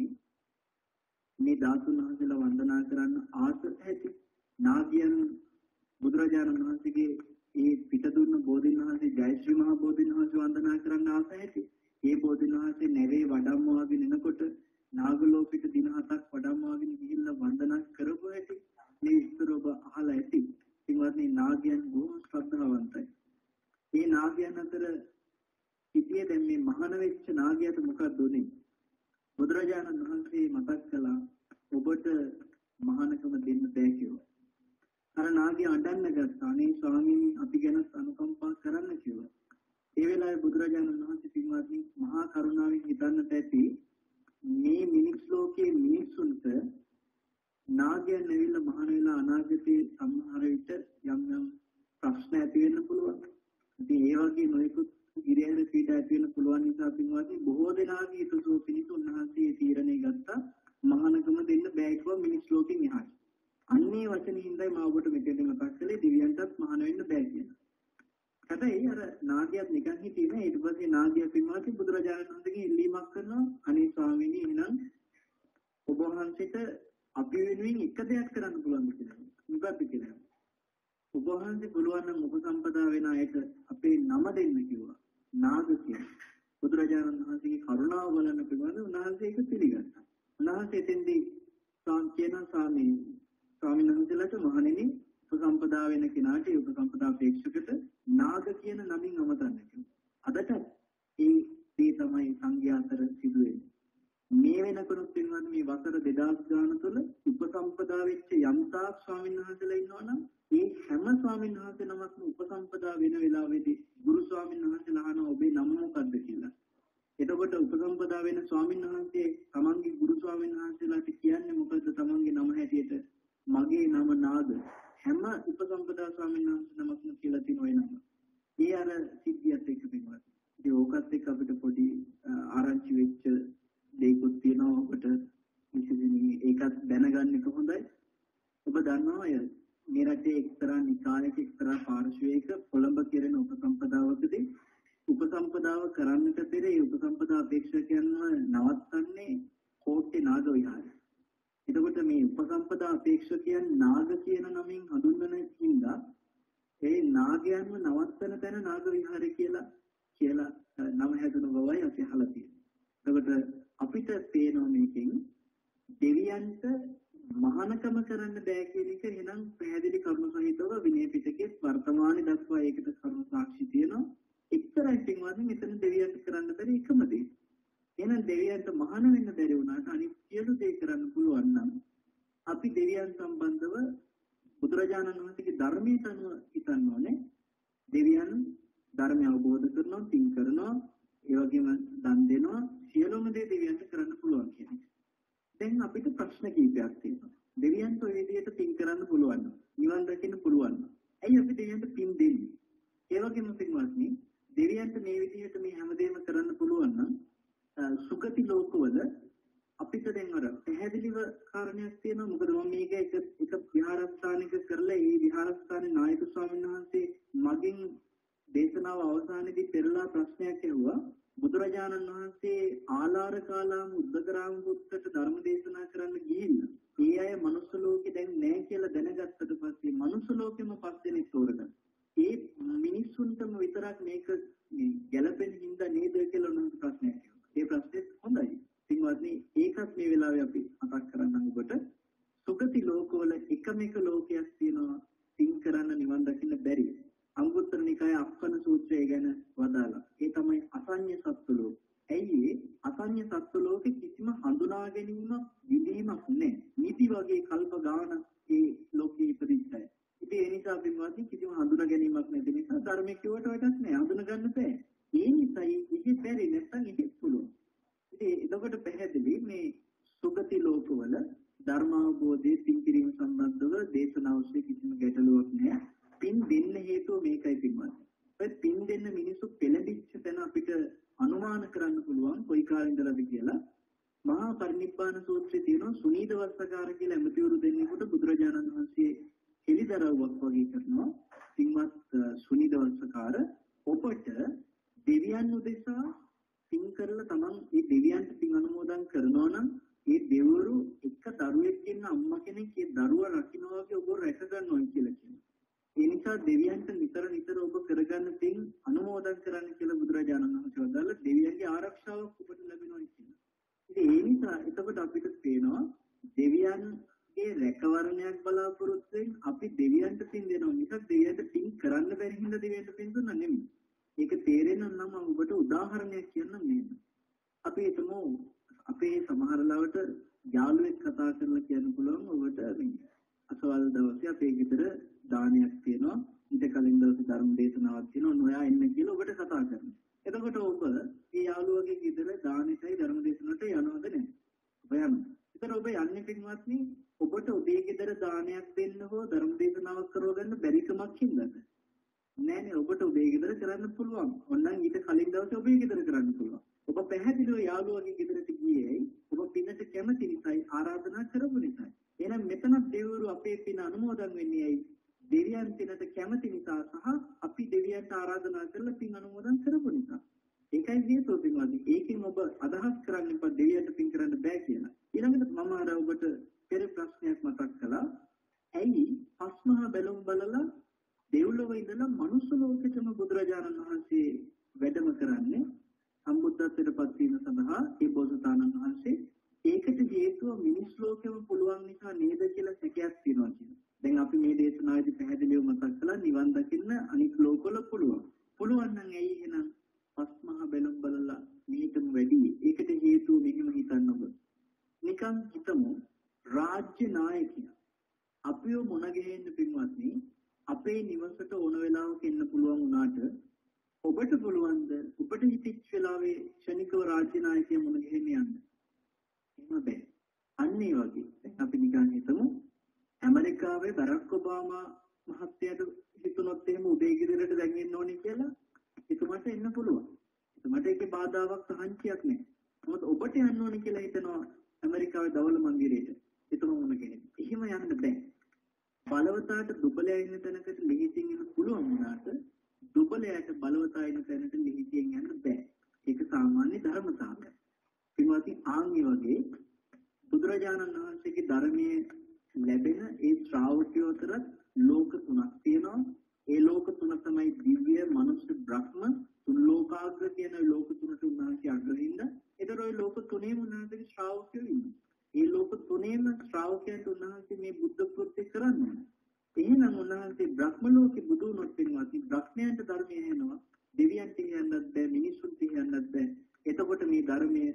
මේ ධාතුන් වහන්සේලා වන්දනා කරන්න ආස ඇති. නාගයන් බුදුරජාණන් වහන්සේගේ ඒ පිට දුන්න බෝධින් වහන්සේ ජයශ්‍රී මහ බෝධින් වහන්සේ වන්දනා කරන්න ආස ඇති. ඒ බෝධින් වහන්සේ නැවේ වඩම්මවාගෙන එනකොට නාග ලෝකෙට දින හතක් වඩම්මවාගෙන ගිහිල්ලා වන්දනා කරපු ඇති. මේ විස්තර ඔබ අහලා ඇති. පින්වත්නි නාගයන් බොහොම ශ්‍රද්ධාවන්තයි. මේ නාගයන් අතර ඉතියේ දැන් මේ මහාන වෙච්ච නාගයාට මොකක්ද උනේ? බුදුරජාණන් වහන්සේ මතක් කළා ඔබට මහානකම දෙන්න බෑ කියලා. අර නාගයා අඬන්න ගත්තා. අනේ ස්වාමීනි අපි ගැන අනුකම්පා කරන්න කියලා. ඒ වෙලාවේ බුදුරජාණන් වහන්සේ පින්වත්නි මහා කරුණාවෙන් හිතන්නට ඇති මේ මිනිස් ලෝකයේ මිනිස්සුන්ට නාගයන් ඇවිල්ලා මහාන වෙලා අනාගතයේ සමහර විට යම් යම් ප්‍රශ්න ඇති වෙන්න පුළුවන්. ඉතින් ඒ වගේ නොයෙකුත් ඉරේන පීඩ ඇති වෙන්න පුළුවන් නිසා පින්වත්නි බොහෝ දෙනාගේ හිතසෝ පිණිස උන්වහන්සේ තීරණය ගත්තා මහානකම දෙන්න බෑ කියලා මිනිස් ලෝකෙන් එහාට. අන්නේ වචනේ හින්දායි මම ඔබට මෙතෙන්දී මතක් කළේ දිව්‍යයන්ටත් මහාන වෙන්න බෑ කියලා. හැබැයි අර නාගයාත් නිකන් හිටියේ නෑ. ඊට පස්සේ නාගයා පින්වාදී බුදුරජාණන් වහන්සේගෙන් ඉල්ලීමක් කරනවා. අනේ ස්වාමීනි එහෙනම් ඔබ වහන්සේට අපි වෙනුවෙන් එක දෙයක් කරන්න පුළුවන් කියලා. මොකක්ද කියලා. ඔබ වහන්සේ පුළුවන් නම් උපසම්පදා වෙන අයට අපේ නම දෙන්න කිව්වා. නාග කියලා. බුදුරජාණන් වහන්සේගේ කරුණාව බලන්න පිළිබඳ උන්වහන්සේ ඒක පිළිගත්තා. උන්වහන්සේ එතෙන්දී සාන්තියන ස්වාමී ස්වාමීන් වහන්සේලාට මහණෙනි උපසම්පදා වෙන කෙනාට උපසම්පදා අපේක්ෂකට නාග කියන නමින් අමතන්න කිව්වා. අදට ඒ දේ තමයි සංඝයා අතර සිදුවෙන්නේ. මේ වෙනකොට පින්වත් මේ වසර දෙදහස් ගාන තුළ උපසම්පදා වෙච්ච යම්තාක් ස්වාමීන් වහන්සේලා ඉන්නවනම් ඒ හැම ස්වාමීන් වහන්සේ නමක්ම උපසම්පදා වෙන වෙලාවේදී ගුරු ස්වාමීන් වහන්සේලා අහන ඔබේ නම මොකක්ද කියලා. එතකොට උපසම්පදා වෙන ස්වාමීන් වහන්සේ තමන්ගේ ගුරු ස්වාමීන් වහන්සේලාට කියන්නේ මොකද්ද තමන්ගේ නම හැටියට? මගේ නම නාග. හැම උපසම්පදා ස්වාමීන් වහන්සේ නමක්ම කියලා තියෙන වෙනම. ඒ අර සිද්ධියත් එක්ක පින්වත්. ඒ ඕකත් එක්ක අපිට පොඩි ආරංචි වෙච්ච දෙයක්ත් තියෙනවා ඔබට විශේෂයෙන් ඒකත් දැනගන්න එක හොඳයි. ඔබ දන්නවා අය මේ රටේ එක්තරා නිකායක එක්තරා පාර්ශ්වයක කොළඹ කෙරෙන උපසම්පදාවකදී උපසම්පදාව කරන්නට පෙර ඒ උපසම්පදා අපේක්ෂකයන්ව නවත්තන්නේ කෝට්ටේ නාග විහාරය. එතකොට මේ උපසම්පදා අපේක්ෂකයන් නාග කියන නමින් හඳුන්වන හින්දා ඒ නාගයන්ව නවත්තන තැන නාග විහාරය කියලා කියලා නම හැදුන බවයි අපි අහලා තියෙන්නේ. එතකොට අපිට පේනවා මේකෙන් දෙවියන්ට මහානකම කරන්න බෑ කියන එක එහෙනම් පැහැදිලි කරුණු සහිතව විනය පිටකයේ වර්තමානයේ දක්වා ඒකට කරුණු සාක්ෂි තියෙනවා. එක්තරා පින්වත්නි මෙතන දෙවියන්ට කරන්න බැරි එකම දේ. එහෙනම් දෙවියන්ට මහාන වෙන්න බැරි වුණාට අනිත් සියලු දේ කරන්න පුළුවන් නම් අපි දෙවියන් සම්බන්ධව බුදුරජාණන් වහන්සේගේ ධර්මයට අනුව හිතන්න ඕනේ. දෙවියන් ධර්මය අවබෝධ කරනවා, තින් කරනවා, ඒ වගේම දන් දෙනවා, සියලුම දේ දෙවියන්ට කරන්න පුළුවන් කියන එක. දැන් අපිට ප්‍රශ්න කීපයක් තියෙනවා. දෙවියන්ට ඔය විදිහට තින් කරන්න පුළුවන්. නිවන් දකින්න පුළුවන්. ඇයි අපි දෙවියන්ට පින් දෙන්නේ? ඒ වගේම පින්වත්නි, දෙවියන්ට මේ විදිහට මේ හැමදේම කරන්න පුළුවන් නම් සුගති ලෝකවල අපිට දැන් අර පැහැදිලිව කාරණයක් තියෙනවා. මොකද මම මේක එක එක විහාරස්ථානික කරලා ඒ විහාරස්ථානයේ නායක ස්වාමීන් වහන්සේ මගෙන් දේශනාව අවසානයේදී පෙරලා ප්‍රශ්නයක් ඇහුවා. බුදුරජාණන් වහන්සේ ආලාර කාලාම උද්දකරාම පුත්තට ධර්ම දේශනා කරන්න ගිහින් ඒ අය මනුස්ස ලෝකේ දැන් නැහැ කියලා දැනගත්තට පස්සේ මනුස්ස ලෝකෙම පස්සේ තෝරගන්න. ඒ මිනිස්සුන්ටම විතරක් මේක ගැළපෙන හින්දා නේද කියලා උනන්දු ප්‍රශ්නයක් ඇහුවා. ඒ ප්‍රශ්නේ හොඳයි. පින්වත්නි ඒකත් මේ වෙලාවේ අපි මතක් කරගන්න ඔබට සුගති ලෝකවල එකම එක ලෝකයක් තියෙනවා තින් කරන්න නිවන් දකින්න බැරි. අංගුත්තර නිකායේ අක්කන සූත්‍රය ගැන වදාලා. ඒ තමයි අසඤ්ඤ සත්ත්ව ලෝක. ඇයි ඒ අසඤ්ඤ සත්ත්ව ලෝකෙ කිසිම හඳුනා ගැනීමක් විදීමක් නැහැ. නීති වගේ කල්ප ගාන ඒ ලෝකෙ ඉපදිච්චයි. ඉතින් ඒ නිසා පින්වත්නි කිසිම හඳුනා ගැනීමක් නැති නිසා ධර්මයේ කියවට වැඩක් නැහැ. හඳුනා ගන්න බෑ. ඒ නිසායි ඉහි බැරි නැත්නම් ඉහි පුළුවන්. ඉතින් එතකොට පැහැදිලි මේ සුගති ලෝකවල ධර්ම අවබෝධයේ තින් කිරීම සම්බන්ධව දේශනාවස්සේ කිසිම ගැටලුවක් නැහැ. පින් දෙන්න හේතුව මේකයි පින්වත්. ඒ පින් දෙන්න මිනිස්සු පෙළඹිච්ච තැන අපිට අනුමාන කරන්න පුළුවන් කොයි කාලේ ඉඳලාද කියලා. මහා පරිනිබ්බාන සූත්‍රයේ තියෙනවා සුනීද වස්සකාර කියලා එමෙතිවරු දෙන්නෙකුට බුදුරජාණන් වහන්සේ හෙළිදරව්වක් වගේ කරනවා. පින්වත් සුනීද වස්සකාර ඔබට දෙවියන් උදෙසා පින් කරලා තමන් ඒ දෙවියන්ට පින් අනුමෝදන් කරනවා නම් ඒ දෙවිවරු එක දරුවෙක් ඉන්න අම්මා කෙනෙක් ඒ දරුවා රකින්නවා වගේ ඔබ රැක ගන්නවා කියලා කියනවා. ඒ නිසා දෙවියන්ට නිතර නිතර ඔබ කරගන්න පින් අනුමෝදන් කරන්න කියලා බුදුරජාණන් වහන්සේ වදාළා. දෙවියන්ගේ ආරක්ෂාවක් ඔබට ලැබෙනවා කියලා. ඉතින් ඒ නිසා එතකොට අපිට පේනවා දෙවියන්ගේ රැකවරණයක් බලාපොරොත්තු වෙන අපි දෙවියන්ට පින් දෙනවා. මිසක් දෙවියන්ට පින් කරන්න බැරි හින්දා දෙවියන්ට පින් දුන්නා නෙමෙයි. ඒක තේරෙන්න නම් මම ඔබට උදාහරණයක් කියන්නම් මේක. අපි හිතමු අපේ සමහර ලාවට යාළුවෙක් කතා කරලා කියන්න පුළුවන් ඔබට මේ අසවල් දවසේ අපේ ගෙදර දානයක් තියෙනවා. ඊට කලින් දවසේ ධර්ම දේශනාවක් තියෙනවා. නොයා එන්න කියලා ඔබට කතා කරනවා. එතකොට ඔබ මේ යාළුවගේ ගෙදර දානෙටයි ධර්ම දේශනාවට යනවද නැහැ? ඔබ යනවා. ඒතර ඔබ යන්නේ පින්වත්නි ඔබට ඔබේ ගෙදර දානයක් දෙන්න හෝ ධර්ම දේශනාවක් කරව ගන්න බැරි කමක් හින්දාද? නෑ නේ ඔබට ඔබේ ගෙදර කරන්න පුළුවන්. ඕනනම් ඊට කලින් දවසේ ඔබේ ගෙදර කරන්න පුළුවන්. ඔබ පැහැදිලිව යාළුවගේ ගෙදරට ගියේ ඔබ පිනට කැමති නිසායි ආරාධනා කරපු නිසායි. එහෙනම් මෙතන දෙවිවරු අපේ පින අනුමෝදන් වෙන්නේ ඇයි? දෙවියන් පිනට කැමති නිසා සහ අපි අපි දෙවියන්ට ආරාධනා කරලා පින් අනුමෝදන් කරපු නිසා. ඒකයි හේතුව පින්වත්නි. ඒකෙන් ඔබ අදහස් කරන්න එපා දෙවියන්ට පින් කරන්න බෑ කියලා. ඊළඟට මම අර ඔබට පෙර ප්‍රශ්නයක් මතක් කළා. ඇයි පස්මහා බැලුම් බලලා දෙව්ලොව ඉඳලා මනුස්ස ලෝකෙටම බුදුරජාණන් වහන්සේ වැඩම කරන්නේ සම්බුද්ධත්වයට පත් වීම සඳහා ඒ බෝසතාණන් වහන්සේ. ඒකට හේතුව මිනිස් ලෝකෙම පුළුවන් නිසා නේද කියලා සැකයක් තියෙනවා කියනවා. දැන් අපි මේ දේශනාවේදී පැහැදිලිව මතක් කළා නිවන් දකින්න අනිත් ලෝකවල පුළුවන්. පුළුවන් නම් ඇයි එහෙනම් පස්මහා බැලුම් බලලා මේකම වැඩි? ඒකට හේතුව මෙහෙම හිතන්න ඔබ. නිකන් හිතමු රාජ්‍ය නායකයා අපිව මොන ගෙහෙන්න පින්වත්නි අපේ නිවසට ඕන වෙලාවක එන්න පුළුවන් වුණාට ඔබට පුළුවන්ද ඔබට හිතෙච්ච වෙලාවේ ක්ෂණිකව රාජ්‍ය නායකයා මොන ගෙහෙන්න යන්න? එහෙම බෑ. අන්න ඒ වගේ දැන් අපි නිකන් හිතමු ඇමරිකාවේ බරක් ඔබාමා මහත්තයාට හිතුනොත් එහෙම උදේ ගෙදරට දැන් එන්න ඕනේ කියලා එතුමාට එන්න පුළුවන්. එතුමාට ඒකේ බාධාවක් සහංචියක් නැහැ. මොකද ඔබට යන්න ඕනේ කියලා හිතනවා ඇමරිකාවේ දවල් මන්දිරයට. එතුමා මොන කෙනෙක්. එහෙම යන්න බෑ. බලවතාට දුබලයා ඉන්න තැනකට ලිහිතින් එන්න පුළුවන් වුණාට දුබලයාට බලවතා ඉන්න තැනට ලිහිතින් යන්න බෑ. ඒක සාමාන්‍ය ධර්මතාවයක්. පින්වත්නි ආන්ගේ වගේ බුදුරජාණන් වහන්සේගේ ධර්මයේ ලැබෙන ඒ ශ්‍රාවකයෝ අතර ලෝක තුනක් තියෙනවා. ඒ ලෝක තුන තමයි දිව්‍ය, මනුෂ්‍ය, බ්‍රහ්ම, තුන් ලෝකාග්‍ර කියන ලෝක තුනට උන්වහන්සේ අග්‍රහින්ද. ඒතර ওই ලෝක තුනේම උන්වහන්සේගේ ශ්‍රාවකයෝ ඉන්නවා. ඒ ලෝක තුනේම ශ්‍රාවකයන්ට උන්වහන්සේ මේ බුද්ධ කෘත්‍ය කරන්නේ. එහෙනම් උන්වහන්සේ බ්‍රහ්ම ලෝකේ බුදු වුණොත් වෙනවාති බ්‍රහ්මයන්ට ධර්මය එනවා. දෙවියන්ට කියන්නත් බෑ, මිනිසුන්ට කියන්නත් බෑ. එතකොට මේ ධර්මයේ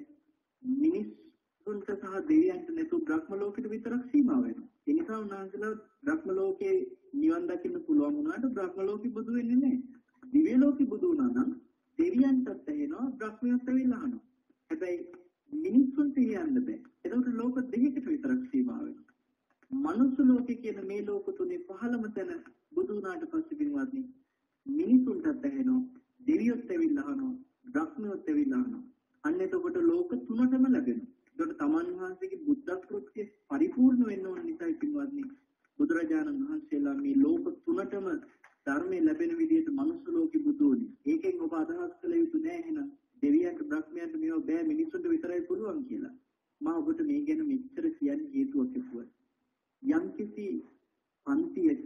මිනිසුන්ට සහ දෙවියන්ට නැතු බ්‍රහ්ම ලෝකෙට විතරක් සීමා වෙනවා. ඒ නිසා උන්වහන්සේලා බ්‍රහ්ම ලෝකේ නිවන් දකින්න පුළුවන් වුණාට බ්‍රහ්ම ලෝකෙ බුදු වෙන්නේ නැහැ. දිව්‍ය ලෝකෙ බුදු වුණා නම් දෙවියන්ටත් ඇහෙනවා, බ්‍රහ්මයන්ට වෙලා අහනවා. හැබැයි මිනිසුන්ට කියන්න බෑ. ඒකට ලෝක දෙකකට විතරක් සීමා වෙනවා. මනුස්ස ලෝකේ කියන මේ ලෝක තුනේ පහළම තැන බුදු වුණාට පස්සේ පින්වත්නි මිනිසුන්ටත් ඇහෙනවා, දෙවියොත් ඇවිල්ලා අහනවා, බ්‍රහ්මයොත් ඇවිල්ලා අහනවා. අන්න එතකොට ලෝක තුනටම ලැබෙනවා. ඒකට තමන් වහන්සේගේ බුද්ධ කෘත්‍ය පරිපූර්ණ වෙන්න ඕන නිසායි පින්වත්නි බුදුරජාණන් වහන්සේලා මේ ලෝක තුනටම ධර්මයේ ලැබෙන විදිහට මනුස්ස ලෝකෙ බුදු වුණේ. ඒකෙන් ඔබ අදහස් කළ යුතු නෑ එහෙනම් දෙවියන්ට බ්‍රහ්මයන්ට මේව බෑ මිනිසුන්ට විතරයි පුළුවන් කියලා. මම ඔබට මේ ගැන මෙච්චර කියන්නේ හේතුවක් එක්කයි. යම්කිසි පන්තියක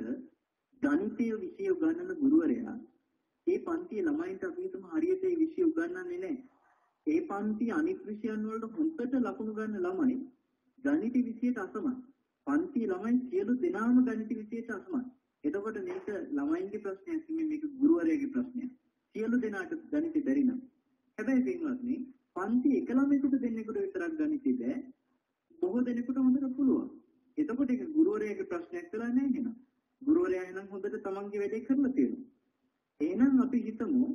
ගණිතය විෂය උගන්වන ගුරුවරයා ඒ පන්තියේ ළමයින්ට අපි හිතමු හරියට ඒ විෂය උගන්වන්නේ නැහැ. ඒ පන්ති අනිත් විෂයන් වලට හොඳට ලකුණු ගන්න ළමයි ගණිත විෂයට අසමත්. පන්ති ළමයි සියලු දෙනාම ගණිත විෂයට අසමත්. එතකොට මේක ළමයින්ගේ ප්‍රශ්නයක් නෙමෙයි මේක ගුරුවරයාගේ ප්‍රශ්නයක්. සියලු දෙනාට ගණිත බැරි නම්. හැබැයි පින්වත්නි පන්ති එක ළමයෙකුට දෙන්නෙකුට විතරක් ගණිතය බෑ. බොහෝ දෙනෙකුට හොඳට පුළුවන්. එතකොට ඒක ගුරුවරයාගේ ප්‍රශ්නයක් වෙලා නැහැ නේද? ගුරුවරයා එහෙනම් හොඳට තමන්ගේ වැඩේ කරලා තියෙනවා. එහෙනම් අපි හිතමු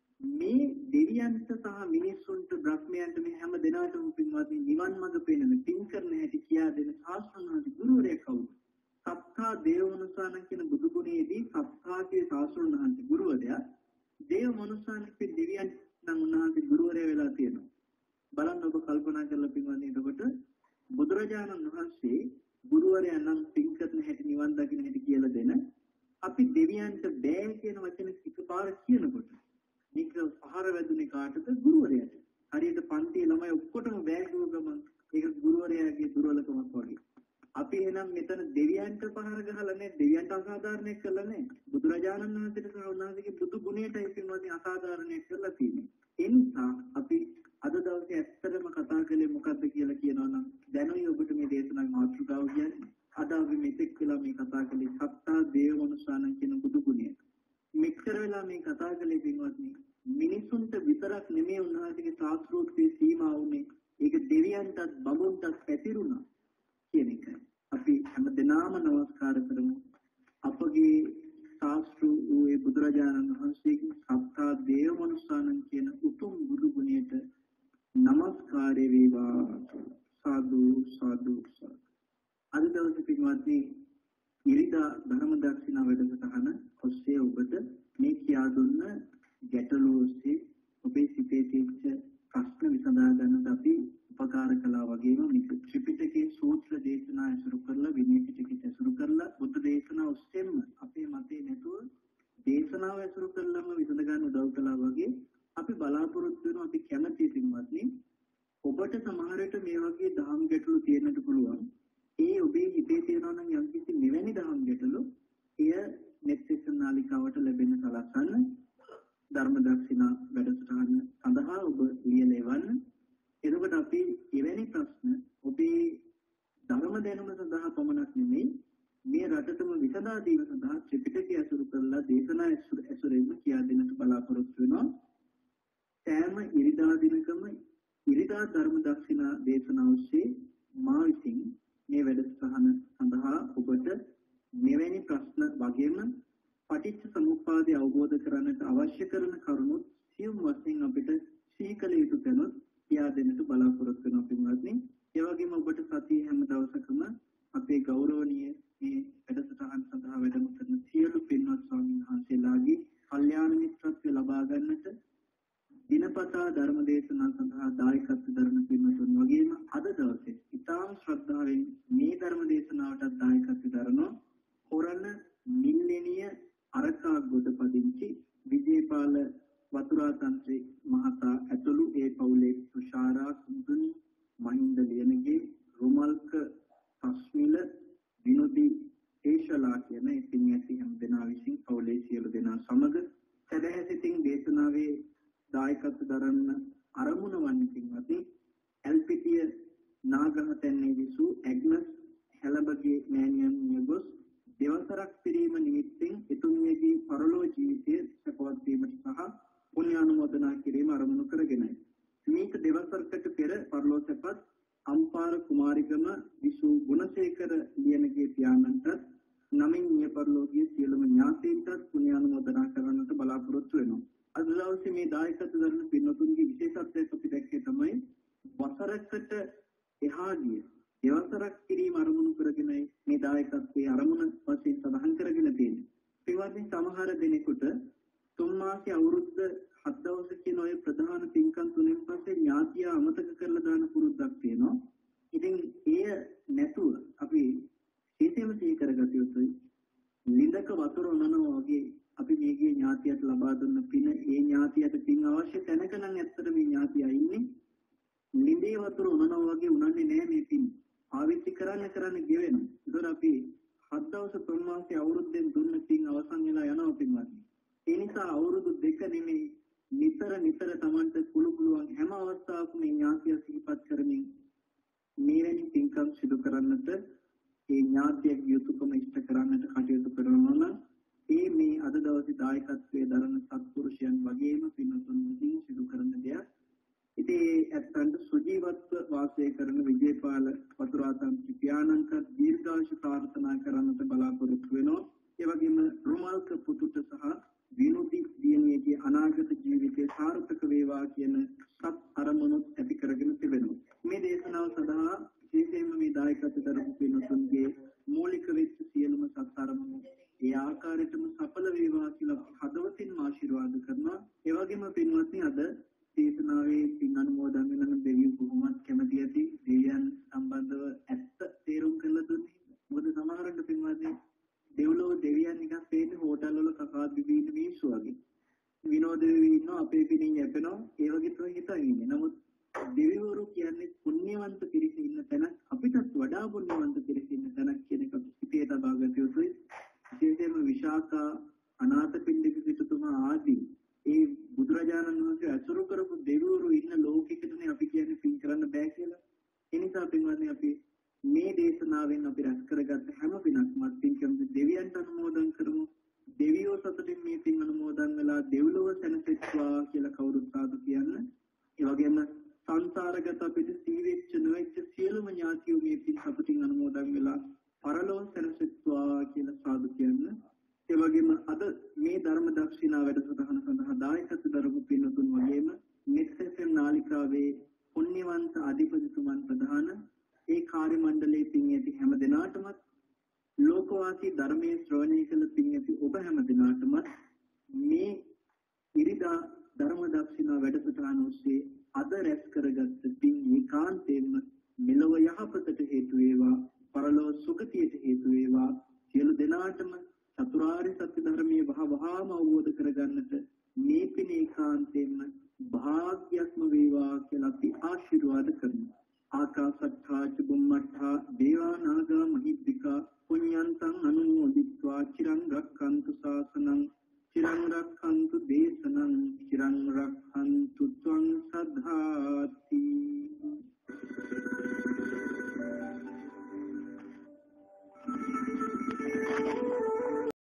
මේ දෙවියන්ට සහ මිනිස්සුන්ට බ්‍රහ්මයන්ට මේ හැම දෙනාටම පින්වත්නි නිවන් මඟ පෙන්වන පින් කරන හැටි කියා දෙන ශාස්ත්‍රඥ ගුරුවරයා කවුද? සත්තා දේවමනුසාන කියන බුදු ගුණයේදී සත්තාගේ ශාස්ත්‍රඥ ගුරුවරයා දේව මනුසාන කියන දෙවියන් නම් උන්වහන්සේ ගුරුවරයා වෙලා තියෙනවා. බලන්න ඔබ කල්පනා කරලා පින්වත්නි එතකොට බුදුරජාණන් වහන්සේ ගුරුවරයා නම් පින් කරන හැටි නිවන් දකින්න හැටි කියලා දෙන අපි දෙවියන්ට බෑ කියන වචන එකපාර කියනකොට මේක පහර වැදුනේ කාටද? ගුරුවරයාට. හරියට පන්තියේ ළමයි ඔක්කොටම බෑ කිව්ව ගමන් ඒක ගුරුවරයාගේ දුර්වලකමක් වගේ. අපි එහෙනම් මෙතන දෙවියන්ට පහර ගහලා නැහැ, දෙවියන්ට අසාධාරණයක් කළා නැහැ. බුදුරජාණන් වහන්සේට සහ උන්වහන්සේගේ බුදු ගුණයටයි පින්වත්නි අසාධාරණයක් කරලා තියෙන්නේ. ඒ නිසා අපි අද දවසේ ඇත්තටම කතා කළේ මොකද්ද කියලා කියනවා නම් දැනුයි ඔබට මේ දේශනාවේ මාතෘකාව කියන්නේ. අද අපි මෙතෙක් වෙලා මේ කතා කළේ සත්තා දේව මනුෂ්‍යාන කියන බුදු ගුණය. මෙච්චර වෙලා මේ කතා කළේ පින්වත්නි මිනිසුන්ට විතරක් නෙමෙයි උන්වහන්සේගේ ශාස්ත්‍රෝක්තිය සීමා වුනේ. ඒක දෙවියන්ටත් බඹුන්ටත් පැතිරුණා කියන එකයි. අපි හැම දිනම නමස්කාර කරමු. අපගේ ශාස්ත්‍ර වූ ඒ බුදුරජාණන් වහන්සේගේ සත්තා දේව මනුෂ්‍යාන කියන උතුම් බුදු ගුණයට නමස්කාරය වේවා. සාදු සාදු සාදු. අද දවසේ පින්වත්නි ඉරිදා ධර්ම දර්ශන වැඩසටහන ඔස්සේ ඔබට මේ කියා දුන්න ගැටලු ඔස්සේ ඔබේ සිතේ තියෙච්ච ප්‍රශ්න විසඳා ගන්නට අපි උපකාර කළා වගේම මේක ත්‍රිපිටකයේ සූත්‍ර දේශනා ඇසුරු කරලා විනය පිටකයේ ඇසුරු කරලා බුද්ධ දේශනා ඔස්සේම අපේ මතේ නැතුව දේශනාව ඇසුරු කරලා පුළුවන්. ඒ ඔබේ හිතේ තියෙනවා නම් යම්කිසි මෙවැනි දහම් ගැටලු එය net session නාලිකාවට ලැබෙන සලස්සන්න ධර්ම දක්ෂිනා වැඩසටහන සඳහා ඔබ ලියලා එවන්න. එතකොට අපි එවැනි ප්‍රශ්න ඔබේ ධර්ම දැනුම සඳහා පමණක් නෙමෙයි මේ රටටම විසඳා දීම සඳහා ත්‍රිපිටකය අසුරු කරලා දේශනා ඇසුරෙන් කියා දෙන්නට බලාපොරොත්තු වෙනවා. සෑම ඉරිදා දිනකම ඉරිදා ධර්ම දක්ෂිනා දේශනාව ඔස්සේ මා විසින් මේ වැඩසටහන සඳහා ඔබට මෙවැනි ප්‍රශ්න වගේම පටිච්ච සමුප්පාදය අවබෝධ කරගන්නට අවශ්‍ය කරන කරුණු සියුම් වශයෙන් අපිට සිහි කළ යුතු තැනොත් කියා දෙන්නට බලාපොරොත්තු වෙනවා පින්වත්නි. ඒ වගේම ඔබට සතියේ හැම දවසකම අපේ ගෞරවනීය මේ වැඩසටහන සඳහා වැඩම කරන සියලු පින්වත් ස්වාමීන් වහන්සේලාගේ කල්යාණ මිත්‍රත්වය ලබා ගන්නට දිනපතා ධර්ම දේශනා සඳහා දායකත්ව දරන පින්වතුන් වගේම අද දවසේ ඉතාම ශ්‍රද්ධාවෙන් මේ ධර්ම දේශනාවටත් දායකත්ව දරනවා හොරණ මිල්ලෙනිය අරකා ගොඩ පදිංචි විජේපාල වතුරාතන්ත්‍රි මහතා ඇතුළු ඒ පවුලේ තුෂාරා සුන්දුනි මහින්ද ලියනගේ රුමල්ක සස්මිල විනෝදී ඒශලා කියන ඉතින් ඇති හැම දෙනා විසින් පවුලේ සියලු දෙනා සමග සදහැසිතින් දේශනාවේ දායකත්ව දරන්න අරමුණ වන්නේ පින්වත්නි එල්පිටිය නාගහතැන්නේ විසූ ඇග්නස් හැලබගේ මෑණියන් නියගොස් දෙවසරක් පිරීම නිමිත්තෙන් එතුමියගේ පරලෝ ජීවිතය සපවත් වීමට සහ පුණ්‍යානුමෝදනා කිරීම අරමුණු කරගෙනයි. මේක දෙවසරකට පෙර පරලෝ සපත් අම්පාර කුමාරිකම විසූ ගුණසේකර ලියනගේ පියාණන්ට නමින් මිය පරලෝකීය සියලුම ඥාතීන්ට පුණ්‍යානුමෝදනා කරන්නට බලාපොරොත්තු වෙනවා. අද දවසේ මේ දායකත්ව දරන පින්වතුන්ගේ විශේෂත්වයක් අපි දැක්කේ තමයි වසරකට එහා ගිය දෙවසරක් කිරීම අරමුණු කරගෙනයි මේ දායකත්වයේ අරමුණ වශයෙන් සඳහන් කරගෙන තියෙන්නේ. පින්වත්නි සමහර දෙනෙකුට තුන් මාසයේ අවුරුද්ද හත් දවස කියන ඔය ප්‍රධාන පින්කම් තුනෙන් පස්සේ ඥාතිය අමතක කරලා දාන පුරුද්දක් තියෙනවා. ඉතින් එය නැතුව අපි හේතෙම සිහි කරගත යුතුයි. ලිඳක වතුර උනනවා වගේ අපි මේගේ ඥාතියට ලබා දුන්න පින ඒ ඥාතියට පින් අවශ්‍ය තැනක නම් ඇත්තට මේ ඥාතිය ඉන්නේ. ලිඳේ වතුර උනනවා වගේ උනන්නේ නැහැ මේ පින්. පාවිච්චි කරන්න කරන්න ගෙවෙනවා. ඒතර අපි හත් දවස් තුන් මාසයේ අවුරුද්දෙන් දුන්න පින් අවසන් වෙලා යනවා පින්වත්නි. ඒ නිසා අවුරුදු දෙක නෙමෙයි නිතර නිතර Tamanට කුළු කුළුවන් හැම අවස්ථාවකම මේ ඥාතිය සිහිපත් කරමින් මේවැනි පින්කම් සිදු කරන්නට ඒ ඥාතියගේ යුතුයකම ඉෂ්ට කරන්නට කටයුතු කරනවා නම් ඒ මේ අද දවසේ දායකත්වයේ දරන සත්පුරුෂයන් වගේම පින්වතුන් විසින් සිදු කරන දෙයක්. ඉතින් ඒ ඇත්තන්ට සුජීවත්ව වාසය කරන විජේපාල වතුරාතන්ත්‍රි පියාණන්ට දීර්ඝායුෂ ප්‍රාර්ථනා කරන්නට බලාපොරොත්තු වෙනවා. ඒ වගේම රුමල්ක පුතුට සහ විනෝදී දියණියගේ අනාගත ජීවිතය සාර්ථක වේවා කියන සත් අරමුණුත් ඇති කරගෙන තිබෙනවා. මේ දේශනාව සඳහා විශේෂයෙන්ම මේ දායකත්ව දරපු පින්වතුන්ගේ මූලික වෙච්ච සියලුම සත් අරමුණු ඒ ආකාරයටම සඵල වේවා කියලා හදවතින්ම ආශිර්වාද කරනවා. ඒ වගේම පින්වත්නි අද දේශනාවේ පින් අනුමෝදන් වෙන දෙවියන් බොහොමත් කැමැති ඇති දෙවියන් සම්බන්ධව ඇත්ත තේරුම් කරලා දුන්නේ. මොකද සමහරවිට පින්වත්නි දෙව්ලොව දෙවියන් නිකන් පේන්නේ හෝටල් වල කකා බිබී ඉන්න මිනිස්සු වගේ. විනෝද වෙවි ඉන්නවා අපේ පිටින් යැපෙනවා ඒ වගේ තමයි හිතන් ඉන්නේ. නමුත් දෙවිවරු කියන්නේ පුණ්‍යවන්ත පිරිස ඉන්න තැන අපිටත් වඩා පුණ්‍යවන්ත පිරිස ඉන්න තැනක් කියන එක සිතේ තබා ගත යුතුයි. විශේෂයෙන්ම විශාඛා අනාථපිණ්ඩික සිටුතුමා ආදී ඒ බුදුරජාණන් වහන්සේ අසුරු කරපු දෙවිවරු ඉන්න ලෝකෙකටනේ අපි කියන්නේ පින් කරන්න බෑ කියලා. ඒ නිසා පින්වත්නි අපි මේ දේශනාවෙන් අපි රැස් කරගත්ත හැම පිනක්ම පින්කම් දෙවියන්ට අනුමෝදන් කරමු. දෙවියෝ සතුටින් මේ පින් අනුමෝදන් වෙලා දෙව්ලොව සැනසෙත්වා කියලා කවුරුත් සාදු කියන්න. ඒ වගේම සංසාරගත අපිට සීවෙච්ච නොවෙච්ච සියලුම ඥාතියෝ මේ පින් සතුටින් අනුමෝදන් වෙලා පරලොව සැනසෙත්වා කියලා සාදු කියන්න. ඒ වගේම අද මේ ධර්ම දක්ෂිනා වැඩසටහන සඳහා දායකත්ව දරපු පින්වතුන් වගේම මෙක්සෙන් නාලිකාවේ පුණ්‍යවන්ත අධිපතිතුමන් ප්‍රධාන ඒ කාර්ය මණ්ඩලයේ පින් ඇති හැම දෙනාටම ලෝකවාසී ධර්මයේ ශ්‍රවණය කළ පින් ඇති ඔබ හැම දෙනාටම මේ ඉරිදා ධර්ම දක්ෂිනා වැඩසටහන ඔස්සේ අද රැස් කරගත් පින් ඒකාන්තයෙන්ම මෙලොව යහපතට හේතු වේවා පරලොව සුගතියට හේතු වේවා සියලු දෙනාටම චතුරාර්ය සත්‍ය ධර්මයේ වහවහාම අවබෝධ කරගන්නට මේ පින ඒකාන්තයෙන්ම භාග්‍යක්ම වේවා කියලා අපි ආශිර්වාද කරනවා. ආකාසත්තා ච බුම්මත්තා रक्षन्तु शासनं चिरं रक्षन्तु देशनं चिरं रक्षन्तु त्वं सद्धात्